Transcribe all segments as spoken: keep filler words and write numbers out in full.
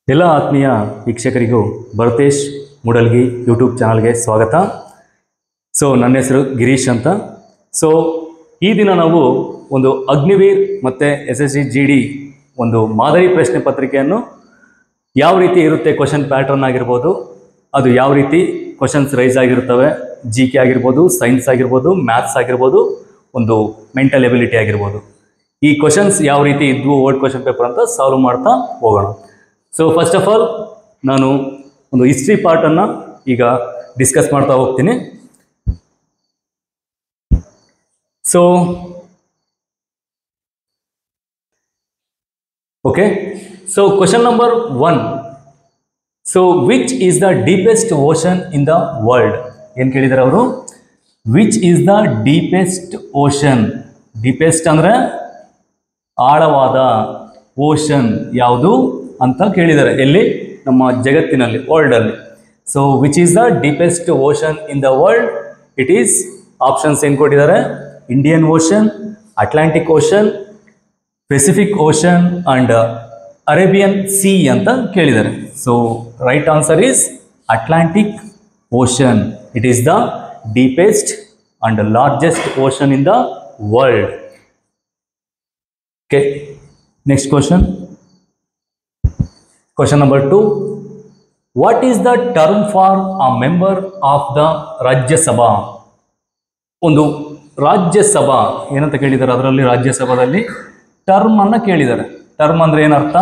ಎಲ್ಲ ಆತ್ಮೀಯ ವೀಕ್ಷಕರಿಗೂ ಭರತೇಶ್ ಮೂಡಲ್ಗಿ ಯೂಟ್ಯೂಬ್ ಚಾನಲ್ಗೆ ಸ್ವಾಗತ. ಸೊ ನನ್ನ ಹೆಸರು ಗಿರೀಶ್ ಅಂತ. ಸೊ ಈ ದಿನ ನಾವು ಒಂದು ಅಗ್ನಿವೀರ್ ಮತ್ತು S S C G D ಒಂದು ಮಾದರಿ ಪ್ರಶ್ನೆ ಪತ್ರಿಕೆಯನ್ನು ಯಾವ ರೀತಿ ಇರುತ್ತೆ, ಕ್ವಶನ್ ಪ್ಯಾಟರ್ನ್ ಆಗಿರ್ಬೋದು, ಅದು ಯಾವ ರೀತಿ ಕ್ವಶನ್ಸ್ ರೈಸ್ ಆಗಿರ್ತವೆ, ಜಿ ಕೆ ಆಗಿರ್ಬೋದು, ಸೈನ್ಸ್ ಆಗಿರ್ಬೋದು, ಮ್ಯಾಥ್ಸ್ ಆಗಿರ್ಬೋದು, ಒಂದು ಮೆಂಟಲ್ ಎಬಿಲಿಟಿ ಆಗಿರ್ಬೋದು, ಈ ಕ್ವಶನ್ಸ್ ಯಾವ ರೀತಿ ಇದ್ವು ಓಲ್ಡ್ ಕ್ವಶನ್ ಪೇಪರ್ ಅಂತ ಸಾಲ್ವ್ ಮಾಡ್ತಾ ಹೋಗೋಣ. ಸೊ ಫಸ್ಟ್ ಆಫ್ ಆಲ್ ನಾನು ಒಂದು ಹಿಸ್ಟ್ರಿ ಪಾರ್ಟನ್ನು ಈಗ ಡಿಸ್ಕಸ್ ಮಾಡ್ತಾ ಹೋಗ್ತೀನಿ. So okay, so question number one. So which is the deepest ocean in the world? ಏನು ಕೇಳಿದ್ದಾರೆ ಅವರು? Which is the deepest ocean. Deepest ಅಂದರೆ ಆಳವಾದ, ಓಷನ್ ಯಾವುದು ಅಂತ ಕೇಳಿದ್ದಾರೆ. ಎಲ್ಲಿ? ನಮ್ಮ ಜಗತ್ತಿನಲ್ಲಿ, ವರ್ಲ್ಡಲ್ಲಿ. So which is the deepest ocean in the world? It is options ಏನು ಕೊಟ್ಟಿದ್ದಾರೆ? Indian ocean, Atlantic ocean, Pacific ocean and Arabian sea ಅಂತ ಕೇಳಿದ್ದಾರೆ. So right answer is Atlantic ocean. It is the deepest and largest ocean in the world. Okay, next question. Question number two. What is the term for a member of the Rajya Sabha? ಒಂದು ರಾಜ್ಯಸಭಾ ಏನಂತ ಕೇಳಿದ್ದಾರೆ, ಅದರಲ್ಲಿ ರಾಜ್ಯಸಭಾದಲ್ಲಿ term ಅನ್ನ ಕೇಳಿದ್ದಾರೆ. Term ಅಂದ್ರೆ ಏನರ್ಥ?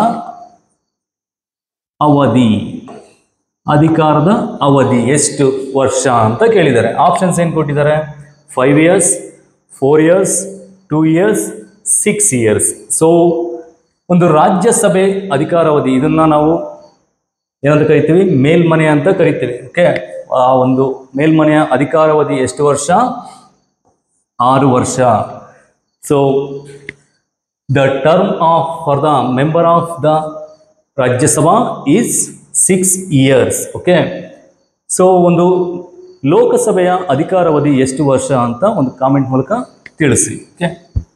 ಅವಧಿ, ಅಧಿಕಾರದ ಅವಧಿ ಎಷ್ಟು ವರ್ಷ ಅಂತ ಕೇಳಿದ್ದಾರೆ. ಆಪ್ಷನ್ಸ್ ಏನು ಕೊಟ್ಟಿದ್ದಾರೆ? Five years, four years, two years, six years. So ಒಂದು ರಾಜ್ಯಸಭೆ ಅಧಿಕಾರಾವಧಿ, ಇದನ್ನ ನಾವು ಏನಂತ ಕರಿತೀವಿ? ಮೇಲ್ಮನೆ ಅಂತ ಕರಿತೀವಿ. ಓಕೆ, ಆ ಒಂದು ಮೇಲ್ಮನೆಯ ಅಧಿಕಾರಾವಧಿ ಎಷ್ಟು ವರ್ಷ? ಆರು ವರ್ಷ. So the term of for the member of the Rajya Sabha is six years. Okay, so ಒಂದು ಲೋಕಸಭೆಯ ಅಧಿಕಾರಾವಧಿ ಎಷ್ಟು ವರ್ಷ ಅಂತ ಒಂದು ಕಾಮೆಂಟ್ ಮೂಲಕ ತಿಳಿಸಿ. Okay,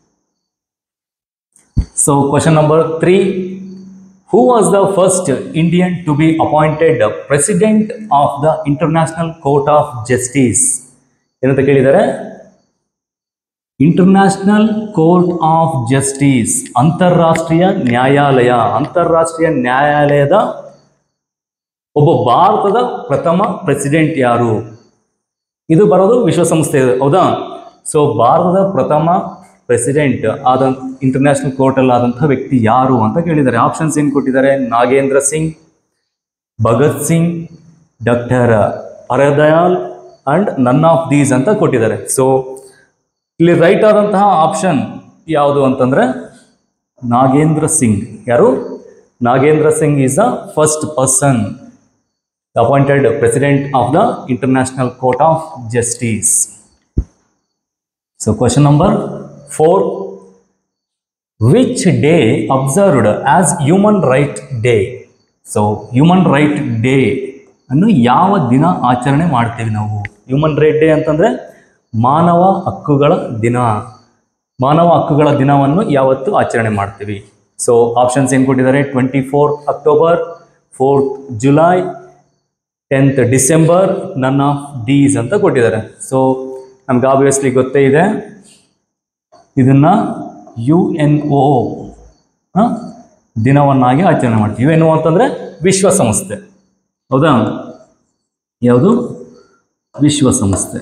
so question number three. Who was the first Indian to be appointed president of the International Court of Justice? ಏನಂತ ಕೇಳಿದ್ದಾರೆ? ಇಂಟರ್ನ್ಯಾಷನಲ್ ಕೋರ್ಟ್ ಆಫ್ ಜಸ್ಟಿಸ್, ಅಂತಾರಾಷ್ಟ್ರೀಯ ನ್ಯಾಯಾಲಯ. ಅಂತಾರಾಷ್ಟ್ರೀಯ ನ್ಯಾಯಾಲಯದ ಒಬ್ಬ ಭಾರತದ ಪ್ರಥಮ ಪ್ರೆಸಿಡೆಂಟ್ ಯಾರು? ಇದು ಬರೋದು ವಿಶ್ವಸಂಸ್ಥೆ, ಹೌದಾ? ಸೊ ಭಾರತದ ಪ್ರಥಮ ಪ್ರೆಸಿಡೆಂಟ್ ಆದ ಇಂಟರ್ನ್ಯಾಷನಲ್ ಕೋರ್ಟಲ್ಲಿ ಆದಂಥ ವ್ಯಕ್ತಿ ಯಾರು ಅಂತ ಕೇಳಿದ್ದಾರೆ. ಆಪ್ಷನ್ಸ್ ಏನು ಕೊಟ್ಟಿದ್ದಾರೆ? Nagendra Singh, Bhagat Singh, doctor Hardayal and none of these ಅಂತ ಕೊಟ್ಟಿದ್ದಾರೆ. ಸೊ ಇಲ್ಲಿ ರೈಟ್ ಆದಂತಹ ಆಪ್ಷನ್ ಯಾವುದು ಅಂತಂದ್ರೆ ನಾಗೇಂದ್ರ ಸಿಂಗ್. ಯಾರು? Nagendra Singh is the first person appointed president of the international court of justice. So question number four. Which day observed as human right day? So human right day ಅನ್ನು ಯಾವ ದಿನ ಆಚರಣೆ ಮಾಡ್ತೀವಿ ನಾವು? ಹ್ಯೂಮನ್ ರೈಟ್ ಡೇ ಅಂತಂದ್ರೆ ಮಾನವ ಹಕ್ಕುಗಳ ದಿನ. ಮಾನವ ಹಕ್ಕುಗಳ ದಿನವನ್ನು ಯಾವತ್ತು ಆಚರಣೆ ಮಾಡ್ತೀವಿ? ಸೊ ಆಪ್ಷನ್ಸ್ ಏನು ಕೊಟ್ಟಿದ್ದಾರೆ? Twenty four October, fourth July, tenth December, none of these ಅಂತ ಕೊಟ್ಟಿದ್ದಾರೆ. ಸೊ ನಮ್ಗೆ ಆಬ್ವಿಯಸ್ಲಿ ಗೊತ್ತೇ ಇದೆ, ಇದನ್ನ ಯು ಎನ್ ಒ ದಿನವನ್ನಾಗಿ ಆಚರಣೆ ಮಾಡ್ತೀವಿ. ಯು ಎನ್ ಒ ಅಂತಂದ್ರೆ ವಿಶ್ವಸಂಸ್ಥೆ, ಹೌದಾ? ಯಾವುದು? ವಿಶ್ವಸಂಸ್ಥೆ.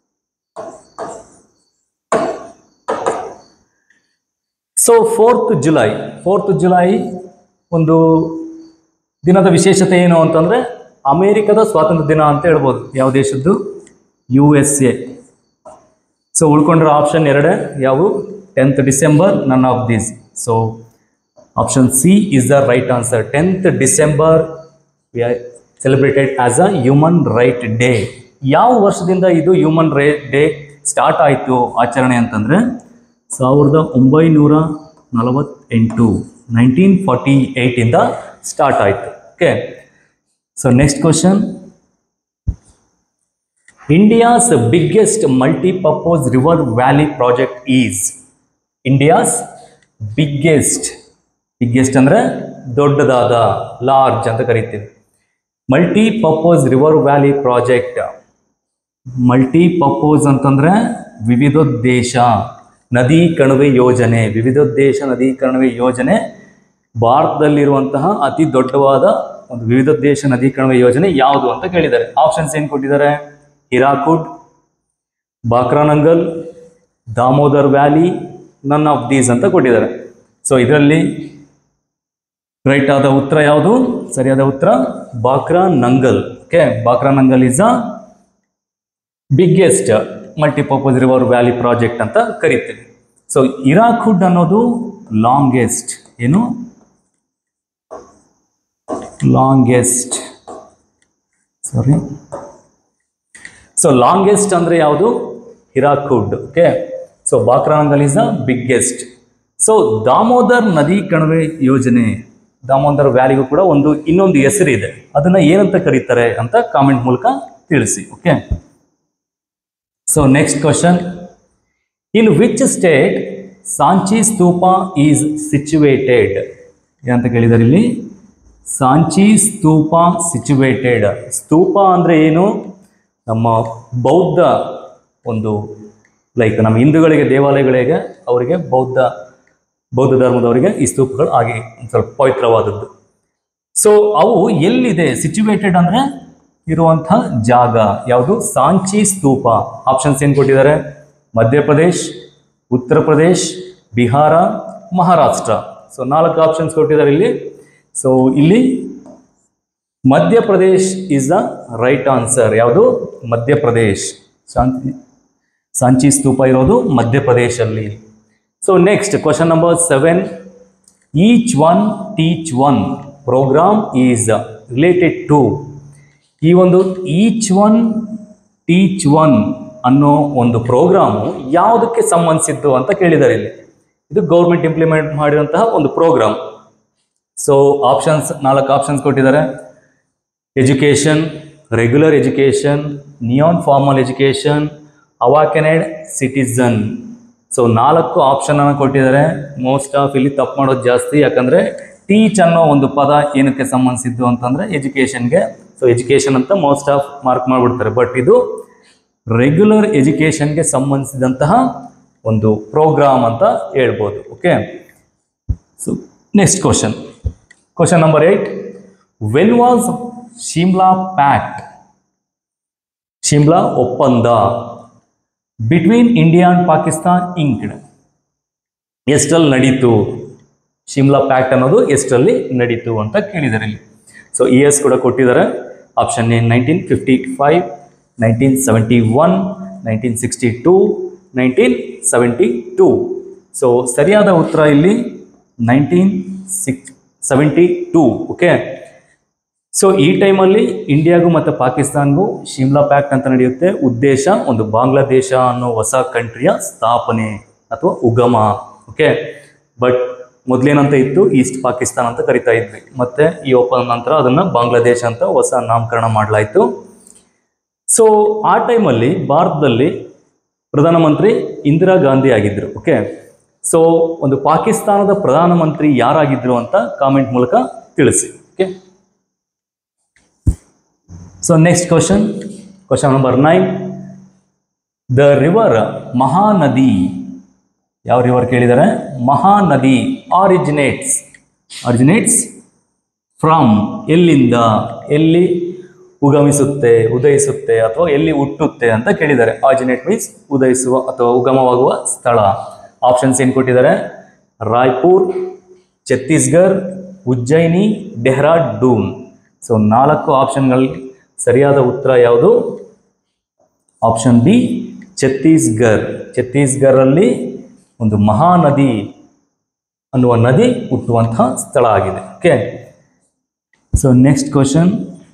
So fourth July fourth July ಒಂದು ದಿನದ ವಿಶೇಷತೆ ಏನು ಅಂತಂದ್ರೆ ಅಮೇರಿಕದ ಸ್ವಾತಂತ್ರ್ಯ ದಿನ ಅಂತ ಹೇಳ್ಬೋದು. ಯಾವ ದೇಶದ್ದು? U S A. ಸೊ ಉಳ್ಕೊಂಡ್ರೆ ಆಪ್ಷನ್ ಎರಡೇ, ಯಾವು? Tenth December, none of these. So option C is the right answer. Tenth December we are celebrated as a human right day. ಯಾವ ವರ್ಷದಿಂದ ಇದು ಹ್ಯೂಮನ್ ರೈಟ್ ಡೇ ಸ್ಟಾರ್ಟ್ ಆಯಿತು ಆಚರಣೆ ಅಂತಂದರೆ ಸಾವಿರದ ಒಂಬೈನೂರ ನಲವತ್ತೆಂಟು ನೈನ್ಟೀನ್ ಫಾರ್ಟಿ ಏಯ್ಟಿಂದ ಸ್ಟಾರ್ಟ್ ಆಯಿತು. Okay, so next question. India's biggest multi-purpose river valley project is? India's biggest biggest ಅಂದ್ರೆ ದೊಡ್ಡದಾದ, ಲಾರ್ಜ್ ಅಂತ ಕರಿತೀವಿ. Multi purpose river valley project. Multi purpose ಅಂತಂದ್ರೆ ವಿವಿಧೋದ್ದೇಶ ನದಿ ಕಣಿವೆ ಯೋಜನೆ. ವಿವಿಧೋದ್ದೇಶ ನದಿ ಕಣಿವೆ ಯೋಜನೆ ಭಾರತದಲ್ಲಿರುವಂತಹ ಅತಿ ದೊಡ್ಡವಾದ ಒಂದು ವಿವಿಧೋದ್ದೇಶ ನದಿ ಕಣಿವೆ ಯೋಜನೆ ಯಾವುದು ಅಂತ ಕೇಳಿದ್ದಾರೆ. ಆಪ್ಷನ್ಸ್ ಏನು ಕೊಟ್ಟಿದ್ದಾರೆ? Hirakud, Bhakra Nangal, Damodar valley, none of these ಅಂತ ಕೊಟ್ಟಿದ್ದಾರೆ. ಸೊ ಇದರಲ್ಲಿ ರೈಟ್ ಆದ ಉತ್ತರ ಯಾವುದು? ಸರಿಯಾದ ಉತ್ತರ Bhakra Nangal. Okay, Bhakra Nangal is a biggest multipurpose river valley project ಅಂತ ಕರಿತೀವಿ. ಸೊ ಹಿರಾಕುಡ್ ಅನ್ನೋದು ಲಾಂಗೆಸ್ಟ್, ಏನು ಲಾಂಗೆಸ್ಟ್ ಸಾರಿ ಸೊ ಲಾಂಗೆಸ್ಟ್ ಅಂದ್ರೆ ಯಾವುದು? Hirakud. Okay, so Bhakra Nangal is the biggest. So Damodar ನದಿ ಕಣಿವೆ ಯೋಜನೆ, ದಾಮೋದರ್ ವ್ಯಾಲಿಗೂ ಕೂಡ ಒಂದು ಇನ್ನೊಂದು ಹೆಸರು ಇದೆ, ಅದನ್ನ ಏನಂತ ಕರೀತಾರೆ ಅಂತ ಕಾಮೆಂಟ್ ಮೂಲಕ ತಿಳಿಸಿ. Okay, so next question, in which state Sanchi Stupa is situated ಏನಂತ ಕೇಳಿದ್ದಾರೆ ಇಲ್ಲಿ? ಸಾಂಚಿ ಸ್ತೂಪ ಸಿಚುವೇಟೆಡ್. ಸ್ತೂಪ ಅಂದರೆ ಏನು? ನಮ್ಮ ಬೌದ್ಧ ಒಂದು ಲೈಕ್ ನಮ್ಮ ಹಿಂದೂಗಳಿಗೆ ದೇವಾಲಯಗಳಿಗೆ ಅವರಿಗೆ ಬೌದ್ಧ ಬೌದ್ಧ ಧರ್ಮದವರಿಗೆ ಈ ಸ್ತೂಪಗಳು ಆಗಿ ಸ್ವಲ್ಪ ಪವಿತ್ರವಾದದ್ದು. ಸೊ ಅವು ಎಲ್ಲಿದೆ? ಸಿಚುವೇಟೆಡ್ ಅಂದರೆ ಇರುವಂಥ ಜಾಗ ಯಾವುದು? ಸಾಂಚಿ ಸ್ತೂಪ. ಆಪ್ಷನ್ಸ್ ಏನು ಕೊಟ್ಟಿದ್ದಾರೆ? ಮಧ್ಯಪ್ರದೇಶ್, ಉತ್ತರ ಪ್ರದೇಶ್, ಬಿಹಾರ, ಮಹಾರಾಷ್ಟ್ರ. ಸೊ ನಾಲ್ಕು ಆಪ್ಷನ್ಸ್ ಕೊಟ್ಟಿದ್ದಾರೆ ಇಲ್ಲಿ. ಸೊ ಇಲ್ಲಿ Madhya Pradesh is the right answer. ಯಾವುದು? ಮಧ್ಯಪ್ರದೇಶ್. ಸಾಂಚಿ ಸಾಂಚಿ ಸ್ತೂಪ ಇರೋದು ಮಧ್ಯಪ್ರದೇಶಲ್ಲಿ. So next question number seven, each one teach one program is related to. ಈ ಒಂದು ಈಚ್ ಒನ್ ಟೀಚ್ ಒನ್ ಅನ್ನೋ ಒಂದು ಪ್ರೋಗ್ರಾಮು ಯಾವುದಕ್ಕೆ ಸಂಬಂಧಿಸಿದ್ದು ಅಂತ ಕೇಳಿದ್ದಾರೆ ಇಲ್ಲಿ. ಇದು ಗೌರ್ಮೆಂಟ್ ಇಂಪ್ಲಿಮೆಂಟ್ ಮಾಡಿರುವಂತಹ ಒಂದು ಪ್ರೋಗ್ರಾಮ್. ಸೊ ಆಪ್ಷನ್ಸ್ ನಾಲ್ಕು ಆಪ್ಷನ್ಸ್ ಕೊಟ್ಟಿದ್ದಾರೆ: education, regular education, non formal education, awakened citizen. So ನಾಲ್ಕು ಆಪ್ಷನ್ ಅನ್ನು ಕೊಟ್ಟಿದ್ದಾರೆ. ಮೋಸ್ಟ್ ಆಫ್ ಇಲ್ಲಿ ತಪ್ಪು ಮಾಡೋದು ಜಾಸ್ತಿ, ಯಾಕಂದರೆ ಟೀಚ್ ಅನ್ನೋ ಒಂದು ಪದ ಏನಕ್ಕೆ ಸಂಬಂಧಿಸಿದ್ದು ಅಂತಂದರೆ ಎಜುಕೇಷನ್ಗೆ. ಸೊ ಎಜುಕೇಷನ್ ಅಂತ ಮೋಸ್ಟ್ ಆಫ್ ಮಾರ್ಕ್ ಮಾಡಿಬಿಡ್ತಾರೆ, ಬಟ್ ಇದು ರೆಗ್ಯುಲರ್ ಎಜುಕೇಷನ್ಗೆ ಸಂಬಂಧಿಸಿದಂತಹ ಒಂದು ಪ್ರೋಗ್ರಾಮ್ ಅಂತ ಹೇಳ್ಬೋದು. Okay, so next question, question number eight, when was Shimla pact, Shimla ಒಪ್ಪಂದ between India and Pakistan inked, ಎಷ್ಟರಲ್ಲಿ ನಡೀತು? ಶಿಮ್ಲಾ ಪ್ಯಾಕ್ಟ್ ಅನ್ನೋದು ಎಷ್ಟರಲ್ಲಿ ನಡೀತು ಅಂತ ಕೇಳಿದ್ದಾರೆ ಇಲ್ಲಿ. ಸೊ ಇ ಎಸ್ ಕೂಡ ಕೊಟ್ಟಿದ್ದಾರೆ. Option A nineteen fifty five, nineteen seventy one, nineteen sixty two, nineteen seventy two. So ಸರಿಯಾದ ಉತ್ತರ ಇಲ್ಲಿ nineteen six seventy two. Okay, so ಈ ಟೈಮಲ್ಲಿ ಇಂಡಿಯಾಗೂ ಮತ್ತು ಪಾಕಿಸ್ತಾನ್ಗೂ ಶಿಮ್ಲಾ ಪ್ಯಾಕ್ಟ್ ಅಂತ ನಡೆಯುತ್ತೆ. ಉದ್ದೇಶ ಒಂದು ಬಾಂಗ್ಲಾದೇಶ ಅನ್ನೋ ಹೊಸ ಕಂಟ್ರಿಯ ಸ್ಥಾಪನೆ ಅಥವಾ ಉಗಮ. ಓಕೆ, ಬಟ್ ಮೊದಲೇನಂತ ಇತ್ತು, ಈಸ್ಟ್ ಪಾಕಿಸ್ತಾನ್ ಅಂತ ಕರಿತಾ ಇದ್ವಿ. ಮತ್ತೆ ಈ ಒಪ್ಪಂದ ನಂತರ ಅದನ್ನು ಬಾಂಗ್ಲಾದೇಶ ಅಂತ ಹೊಸ ನಾಮಕರಣ ಮಾಡಲಾಯಿತು. ಸೊ ಆ ಟೈಮಲ್ಲಿ ಭಾರತದಲ್ಲಿ ಪ್ರಧಾನಮಂತ್ರಿ ಇಂದಿರಾ ಗಾಂಧಿ ಆಗಿದ್ದರು. ಓಕೆ, ಸೊ ಒಂದು ಪಾಕಿಸ್ತಾನದ ಪ್ರಧಾನಮಂತ್ರಿ ಯಾರಾಗಿದ್ರು ಅಂತ ಕಾಮೆಂಟ್ ಮೂಲಕ ತಿಳಿಸಿ. Okay, so next question, question number nine, the river Mahanadi, ಯಾವ ರಿವರ್ ಕೇಳಿದ್ದಾರೆ? ಮಹಾನದಿ ಆರಿಜಿನೇಟ್ಸ್, ಆರಿಜಿನೇಟ್ಸ್ ಫ್ರಮ್, ಎಲ್ಲಿಂದ, ಎಲ್ಲಿ ಉಗಮಿಸುತ್ತೆ, ಉದಯಿಸುತ್ತೆ ಅಥವಾ ಎಲ್ಲಿ ಹುಟ್ಟುತ್ತೆ ಅಂತ ಕೇಳಿದ್ದಾರೆ. ಆರಿಜಿನೇಟ್ ಮೀನ್ಸ್ ಉದಯಿಸುವ ಅಥವಾ ಉಗಮವಾಗುವ ಸ್ಥಳ. ಆಪ್ಷನ್ಸ್ ಏನು ಕೊಟ್ಟಿದ್ದಾರೆ? ರಾಯ್ಪುರ್, ಛತ್ತೀಸ್ಗಢ, ಉಜ್ಜಯಿನಿ, ಡೆಹ್ರಾಡೂನ್. ಸೊ ನಾಲ್ಕು ಆಪ್ಷನ್ಗಳಲ್ಲಿ ಸರಿಯಾದ ಉತ್ತರ ಯಾವುದು? Option B Chhattisgarh. ಛತ್ತೀಸ್ಗಢಲ್ಲಿ ಒಂದು ಮಹಾನದಿ ಅನ್ನುವ ನದಿ ಹುಟ್ಟುವಂತಹ ಸ್ಥಳ ಆಗಿದೆ. Okay, so next question,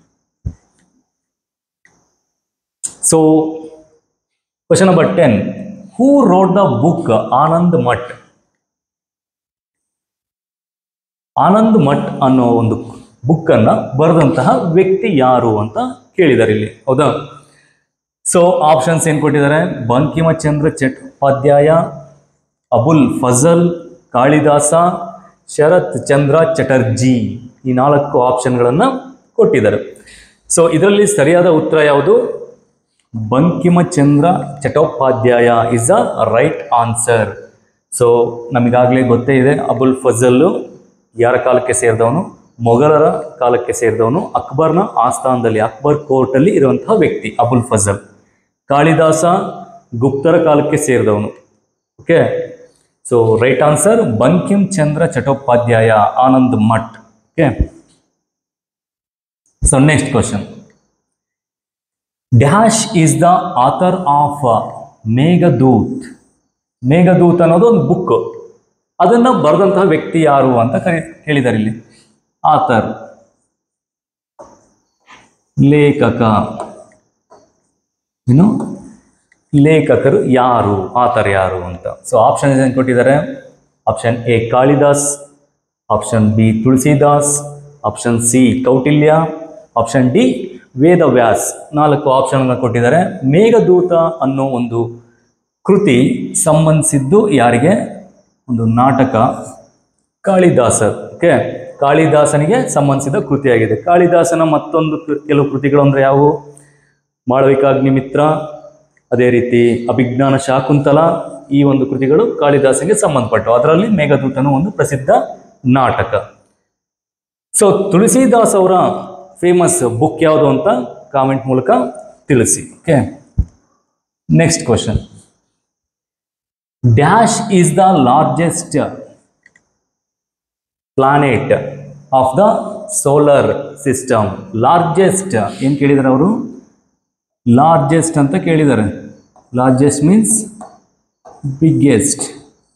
so question number ten, who wrote the book Anand Math? Anand Math ಅನ್ನೋ ಒಂದು ಬುಕ್ ಅನ್ನ ಬರೆದಂತಹ ವ್ಯಕ್ತಿ ಯಾರು ಅಂತ ಕೇಳಿದ್ದಾರೆ ಇಲ್ಲಿ. ಹೌದಾ? ಸೊ ಆಪ್ಷನ್ಸ್ ಏನು ಕೊಟ್ಟಿದ್ದಾರೆ? ಬಂಕಿಮಚಂದ್ರ ಚಟ್ಟೋಪಾಧ್ಯಾಯ, ಅಬುಲ್ ಫಜಲ್, ಕಾಳಿದಾಸ, ಶರತ್ ಚಂದ್ರ ಚಟರ್ಜಿ. ಈ ನಾಲ್ಕು ಆಪ್ಷನ್ಗಳನ್ನು ಕೊಟ್ಟಿದ್ದಾರೆ. ಸೊ ಇದರಲ್ಲಿ ಸರಿಯಾದ ಉತ್ತರ ಯಾವುದು? Bankimchandra Chattopadhyay is a right answer. So ನಮಗಾಗಲೇ ಗೊತ್ತೇ ಇದೆ, ಅಬುಲ್ ಫಜಲ್ ಯಾರ ಕಾಲಕ್ಕೆ ಸೇರಿದವನು? ಮೊಘಲರ ಕಾಲಕ್ಕೆ ಸೇರಿದವನು. ಅಕ್ಬರ್ನ ಆಸ್ಥಾನದಲ್ಲಿ, ಅಕ್ಬರ್ ಕೋರ್ಟಲ್ಲಿ ಇರುವಂತಹ ವ್ಯಕ್ತಿ ಅಬುಲ್ ಫಜಲ್. ಕಾಳಿದಾಸ ಗುಪ್ತರ ಕಾಲಕ್ಕೆ ಸೇರಿದವನು. Okay, so right answer Bankim Chandra Chattopadhyay, Anand Math. Okay, so next question. Dash is the author of Meghdoot. Meghdoot ಅನ್ನೋದು ಒಂದು ಬುಕ್. ಅದನ್ನು ಬರೆದಂತಹ ವ್ಯಕ್ತಿ ಯಾರು ಅಂತ ಕರಿ ಹೇಳಿದ್ದಾರೆ ಇಲ್ಲಿ. ಆಥರ್, ಲೇಖಕ. ಏನು ಲೇಖಕರು ಯಾರು, ಆಥರ್ ಯಾರು ಅಂತ. ಸೊ ಆಪ್ಷನ್ ಏನು ಕೊಟ್ಟಿದ್ದಾರೆ? Option A Kalidas, option B Tulsidas, option C Kautilya, option D Vedvyas. ನಾಲ್ಕು ಆಪ್ಷನ್ಗಳನ್ನ ಕೊಟ್ಟಿದ್ದಾರೆ. ಮೇಘದೂತ ಅನ್ನೋ ಒಂದು ಕೃತಿ ಸಂಬಂಧಿಸಿದ್ದು ಯಾರಿಗೆ? ಒಂದು ನಾಟಕ, ಕಾಳಿದಾಸ. ಓಕೆ, ಕಾಳಿದಾಸನಿಗೆ ಸಂಬಂಧಿಸಿದ ಕೃತಿಯಾಗಿದೆ. ಕಾಳಿದಾಸನ ಮತ್ತೊಂದು ಕೆಲವು ಕೃತಿಗಳು ಅಂದರೆ ಯಾವುವು? ಮಾಳವಿಕಾಗ್ನಿಮಿತ್ರ, ಅದೇ ರೀತಿ ಅಭಿಜ್ಞಾನ ಶಾಕುಂತಲ. ಈ ಒಂದು ಕೃತಿಗಳು ಕಾಳಿದಾಸನಿಗೆ ಸಂಬಂಧಪಟ್ಟವು. ಅದರಲ್ಲಿ ಮೇಘದೂತನು ಒಂದು ಪ್ರಸಿದ್ಧ ನಾಟಕ. ಸೊ ತುಳಸಿದಾಸ್ ಅವರ ಫೇಮಸ್ ಬುಕ್ ಯಾವುದು ಅಂತ ಕಾಮೆಂಟ್ ಮೂಲಕ ತಿಳಿಸಿ. Okay, next question. Dash is the largest planet of the solar system. Largest ಏನು ಕೇಳಿದ್ದಾರೆ ಅವರು? ಲಾರ್ಜೆಸ್ಟ್ ಅಂತ ಕೇಳಿದ್ದಾರೆ. Largest means biggest.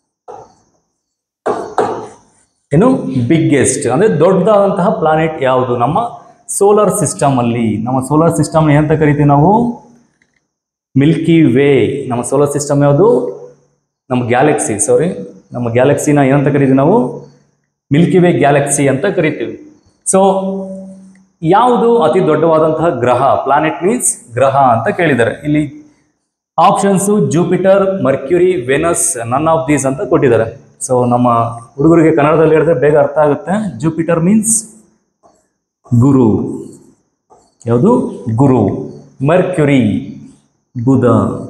ಏನು ಬಿಗ್ಗೆಸ್ಟ್ ಅಂದರೆ ದೊಡ್ಡದಾದಂತಹ ಪ್ಲಾನೆಟ್ ಯಾವುದು ನಮ್ಮ ಸೋಲಾರ್ ಸಿಸ್ಟಮ್ ಅಲ್ಲಿ? ನಮ್ಮ ಸೋಲಾರ್ ಸಿಸ್ಟಮ್ ಏನಂತ ಕರಿತೀವಿ ನಾವು? Milky way. ನಮ್ಮ ಸೋಲಾರ್ ಸಿಸ್ಟಮ್ ಯಾವುದು? ನಮ್ಮ ಗ್ಯಾಲಕ್ಸಿ, ಸಾರಿ ನಮ್ಮ ಗ್ಯಾಲಕ್ಸಿನ ಏನಂತ ಕರಿತೀವಿ ನಾವು? ಮಿಲ್ಕಿ ವೇ ಗ್ಯಾಲಕ್ಸಿ ಅಂತ ಕರಿತೀವಿ. ಸೊ ಯಾವುದು ಅತಿ ದೊಡ್ಡವಾದಂತಹ ಗ್ರಹ? ಪ್ಲಾನೆಟ್ ಮೀನ್ಸ್ ಗ್ರಹ ಅಂತ ಕೇಳಿದ್ದಾರೆ. ಇಲ್ಲಿ options Jupiter, Mercury, Venus, none of these ಅಂತ ಕೊಟ್ಟಿದ್ದಾರೆ. ಸೊ ನಮ್ಮ ಹುಡುಗರಿಗೆ ಕನ್ನಡದಲ್ಲಿ ಹೇಳಿದ್ರೆ ಬೇಗ ಅರ್ಥ ಆಗುತ್ತೆ. ಜೂಪಿಟರ್ ಮೀನ್ಸ್ ಗುರು. ಯಾವುದು? ಗುರು. ಮರ್ಕ್ಯುರಿ ಬುಧ,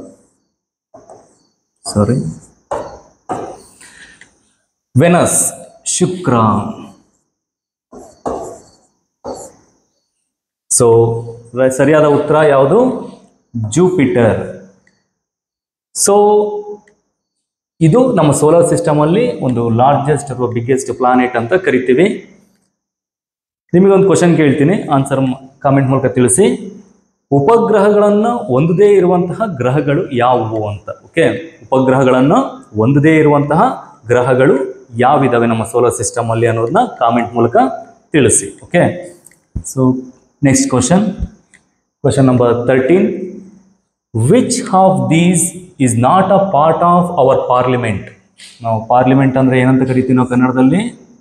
ಸಾರಿ ವೆನಸ್ ಶುಕ್ರ. ಸೊ ಸರಿಯಾದ ಉತ್ತರ ಯಾವುದು? ಜೂಪಿಟರ್. ಸೊ ಇದು ನಮ್ಮ ಸೋಲಾರ್ ಸಿಸ್ಟಮ್ ಅಲ್ಲಿ ಒಂದು ಲಾರ್ಜೆಸ್ಟ್ ಅಥವಾ ಬಿಗ್ಗೆಸ್ಟ್ ಪ್ಲಾನೆಟ್ ಅಂತ ಕರಿತೀವಿ. ನಿಮಗೊಂದು ಕ್ವಶನ್ ಕೇಳ್ತೀನಿ, ಆನ್ಸರ್ ಕಾಮೆಂಟ್ ಮೂಲಕ ತಿಳಿಸಿ. ಉಪಗ್ರಹಗಳನ್ನು ಹೊಂದದೇ ಇರುವಂತಹ ಗ್ರಹಗಳು ಯಾವುವು ಅಂತ. ಓಕೆ, ಉಪಗ್ರಹಗಳನ್ನು ಹೊಂದದೇ ಇರುವಂತಹ ಗ್ರಹಗಳು ಯಾವಿದಾವೆ ನಮ್ಮ ಸೋಲಾರ್ ಸಿಸ್ಟಮ್ ಅಲ್ಲಿ ಅನ್ನೋದನ್ನ ಕಾಮೆಂಟ್ ಮೂಲಕ ತಿಳಿಸಿ. Okay, so next question. Question number thirteen. Which of these is not a part of our parliament. ನಾವು ಪಾರ್ಲಿಮೆಂಟ್ ಅಂದ್ರೆ ಏನಂತ ಕರಿತೀವಿ ನಾವು ಕನ್ನಡದಲ್ಲಿ?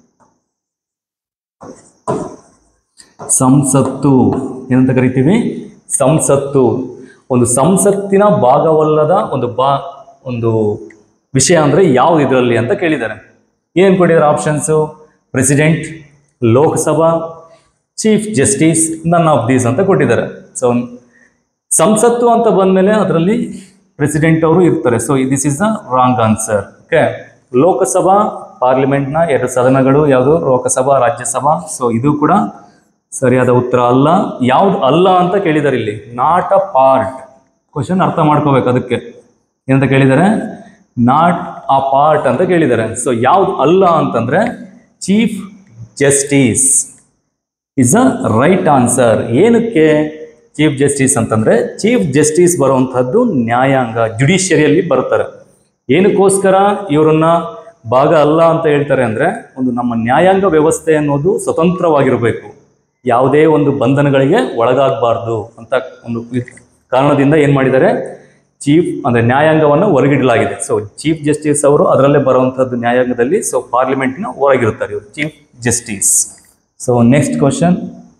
ಸಂಸತ್ತು. ಏನಂತ ಕರಿತೀವಿ? ಸಂಸತ್ತು. ಒಂದು ಸಂಸತ್ತಿನ ಭಾಗವಲ್ಲದ ಒಂದು ಬಾ ಒಂದು ವಿಷಯ ಅಂದರೆ ಯಾವುದು ಇದರಲ್ಲಿ ಅಂತ ಕೇಳಿದ್ದಾರೆ. ಏನು ಕೊಟ್ಟಿದ್ದಾರೆ options? President, Lok Sabha, chief justice, none of these ಅಂತ ಕೊಟ್ಟಿದ್ದಾರೆ. ಸೊ ಸಂಸತ್ತು ಅಂತ ಬಂದಮೇಲೆ ಅದರಲ್ಲಿ ಪ್ರೆಸಿಡೆಂಟ್ ಅವರು ಇರ್ತಾರೆ. So this is the wrong answer. Okay, Lok Sabha ಪಾರ್ಲಿಮೆಂಟ್ನ ಎರಡು ಸದನಗಳು ಯಾವುದು? ಲೋಕಸಭಾ, ರಾಜ್ಯಸಭಾ. ಸೊ ಇದು ಕೂಡ ಸರಿಯಾದ ಉತ್ತರ ಅಲ್ಲ. ಯಾವ್ದು ಅಲ್ಲ ಅಂತ ಕೇಳಿದ್ದಾರೆ ಇಲ್ಲಿ? Not a part. ಕ್ವಶನ್ ಅರ್ಥ ಮಾಡ್ಕೋಬೇಕು. ಅದಕ್ಕೆ ಏನಂತ ಕೇಳಿದ್ದಾರೆ? ನಾಟ್ ಅ ಪಾರ್ಟ್ ಅಂತ ಕೇಳಿದ್ದಾರೆ. ಸೊ ಯಾವ್ದು ಅಲ್ಲ ಅಂತಂದ್ರೆ chief justice is a right answer. ಏನಕ್ಕೆ ಚೀಫ್ ಜಸ್ಟಿಸ್ ಅಂತಂದ್ರೆ, ಚೀಫ್ ಜಸ್ಟಿಸ್ ಬರುವಂತಹದ್ದು ನ್ಯಾಯಾಂಗ, ಜುಡಿಷಿಯರಿಯಲ್ಲಿ ಬರ್ತಾರೆ. ಏನಕ್ಕೋಸ್ಕರ ಇವರನ್ನ ಭಾಗ ಅಲ್ಲ ಅಂತ ಹೇಳ್ತಾರೆ ಅಂದ್ರೆ, ಒಂದು ನಮ್ಮ ನ್ಯಾಯಾಂಗ ವ್ಯವಸ್ಥೆ ಅನ್ನೋದು ಸ್ವತಂತ್ರವಾಗಿರಬೇಕು, ಯಾವುದೇ ಒಂದು ಬಂಧನಗಳಿಗೆ ಒಳಗಾಗಬಾರ್ದು ಅಂತ ಒಂದು ಕಾರಣದಿಂದ ಏನು ಮಾಡಿದ್ದಾರೆ? ಚೀಫ್ ಅಂದರೆ ನ್ಯಾಯಾಂಗವನ್ನು ಹೊರಗಿಡಲಾಗಿದೆ. ಸೊ ಚೀಫ್ ಜಸ್ಟಿಸ್ ಅವರು ಅದರಲ್ಲೇ ಬರುವಂಥದ್ದು ನ್ಯಾಯಾಂಗದಲ್ಲಿ. ಸೊ ಪಾರ್ಲಿಮೆಂಟ್ನ ಹೊರಗಿರುತ್ತಾರೆ ಇವರು chief justice. So next question.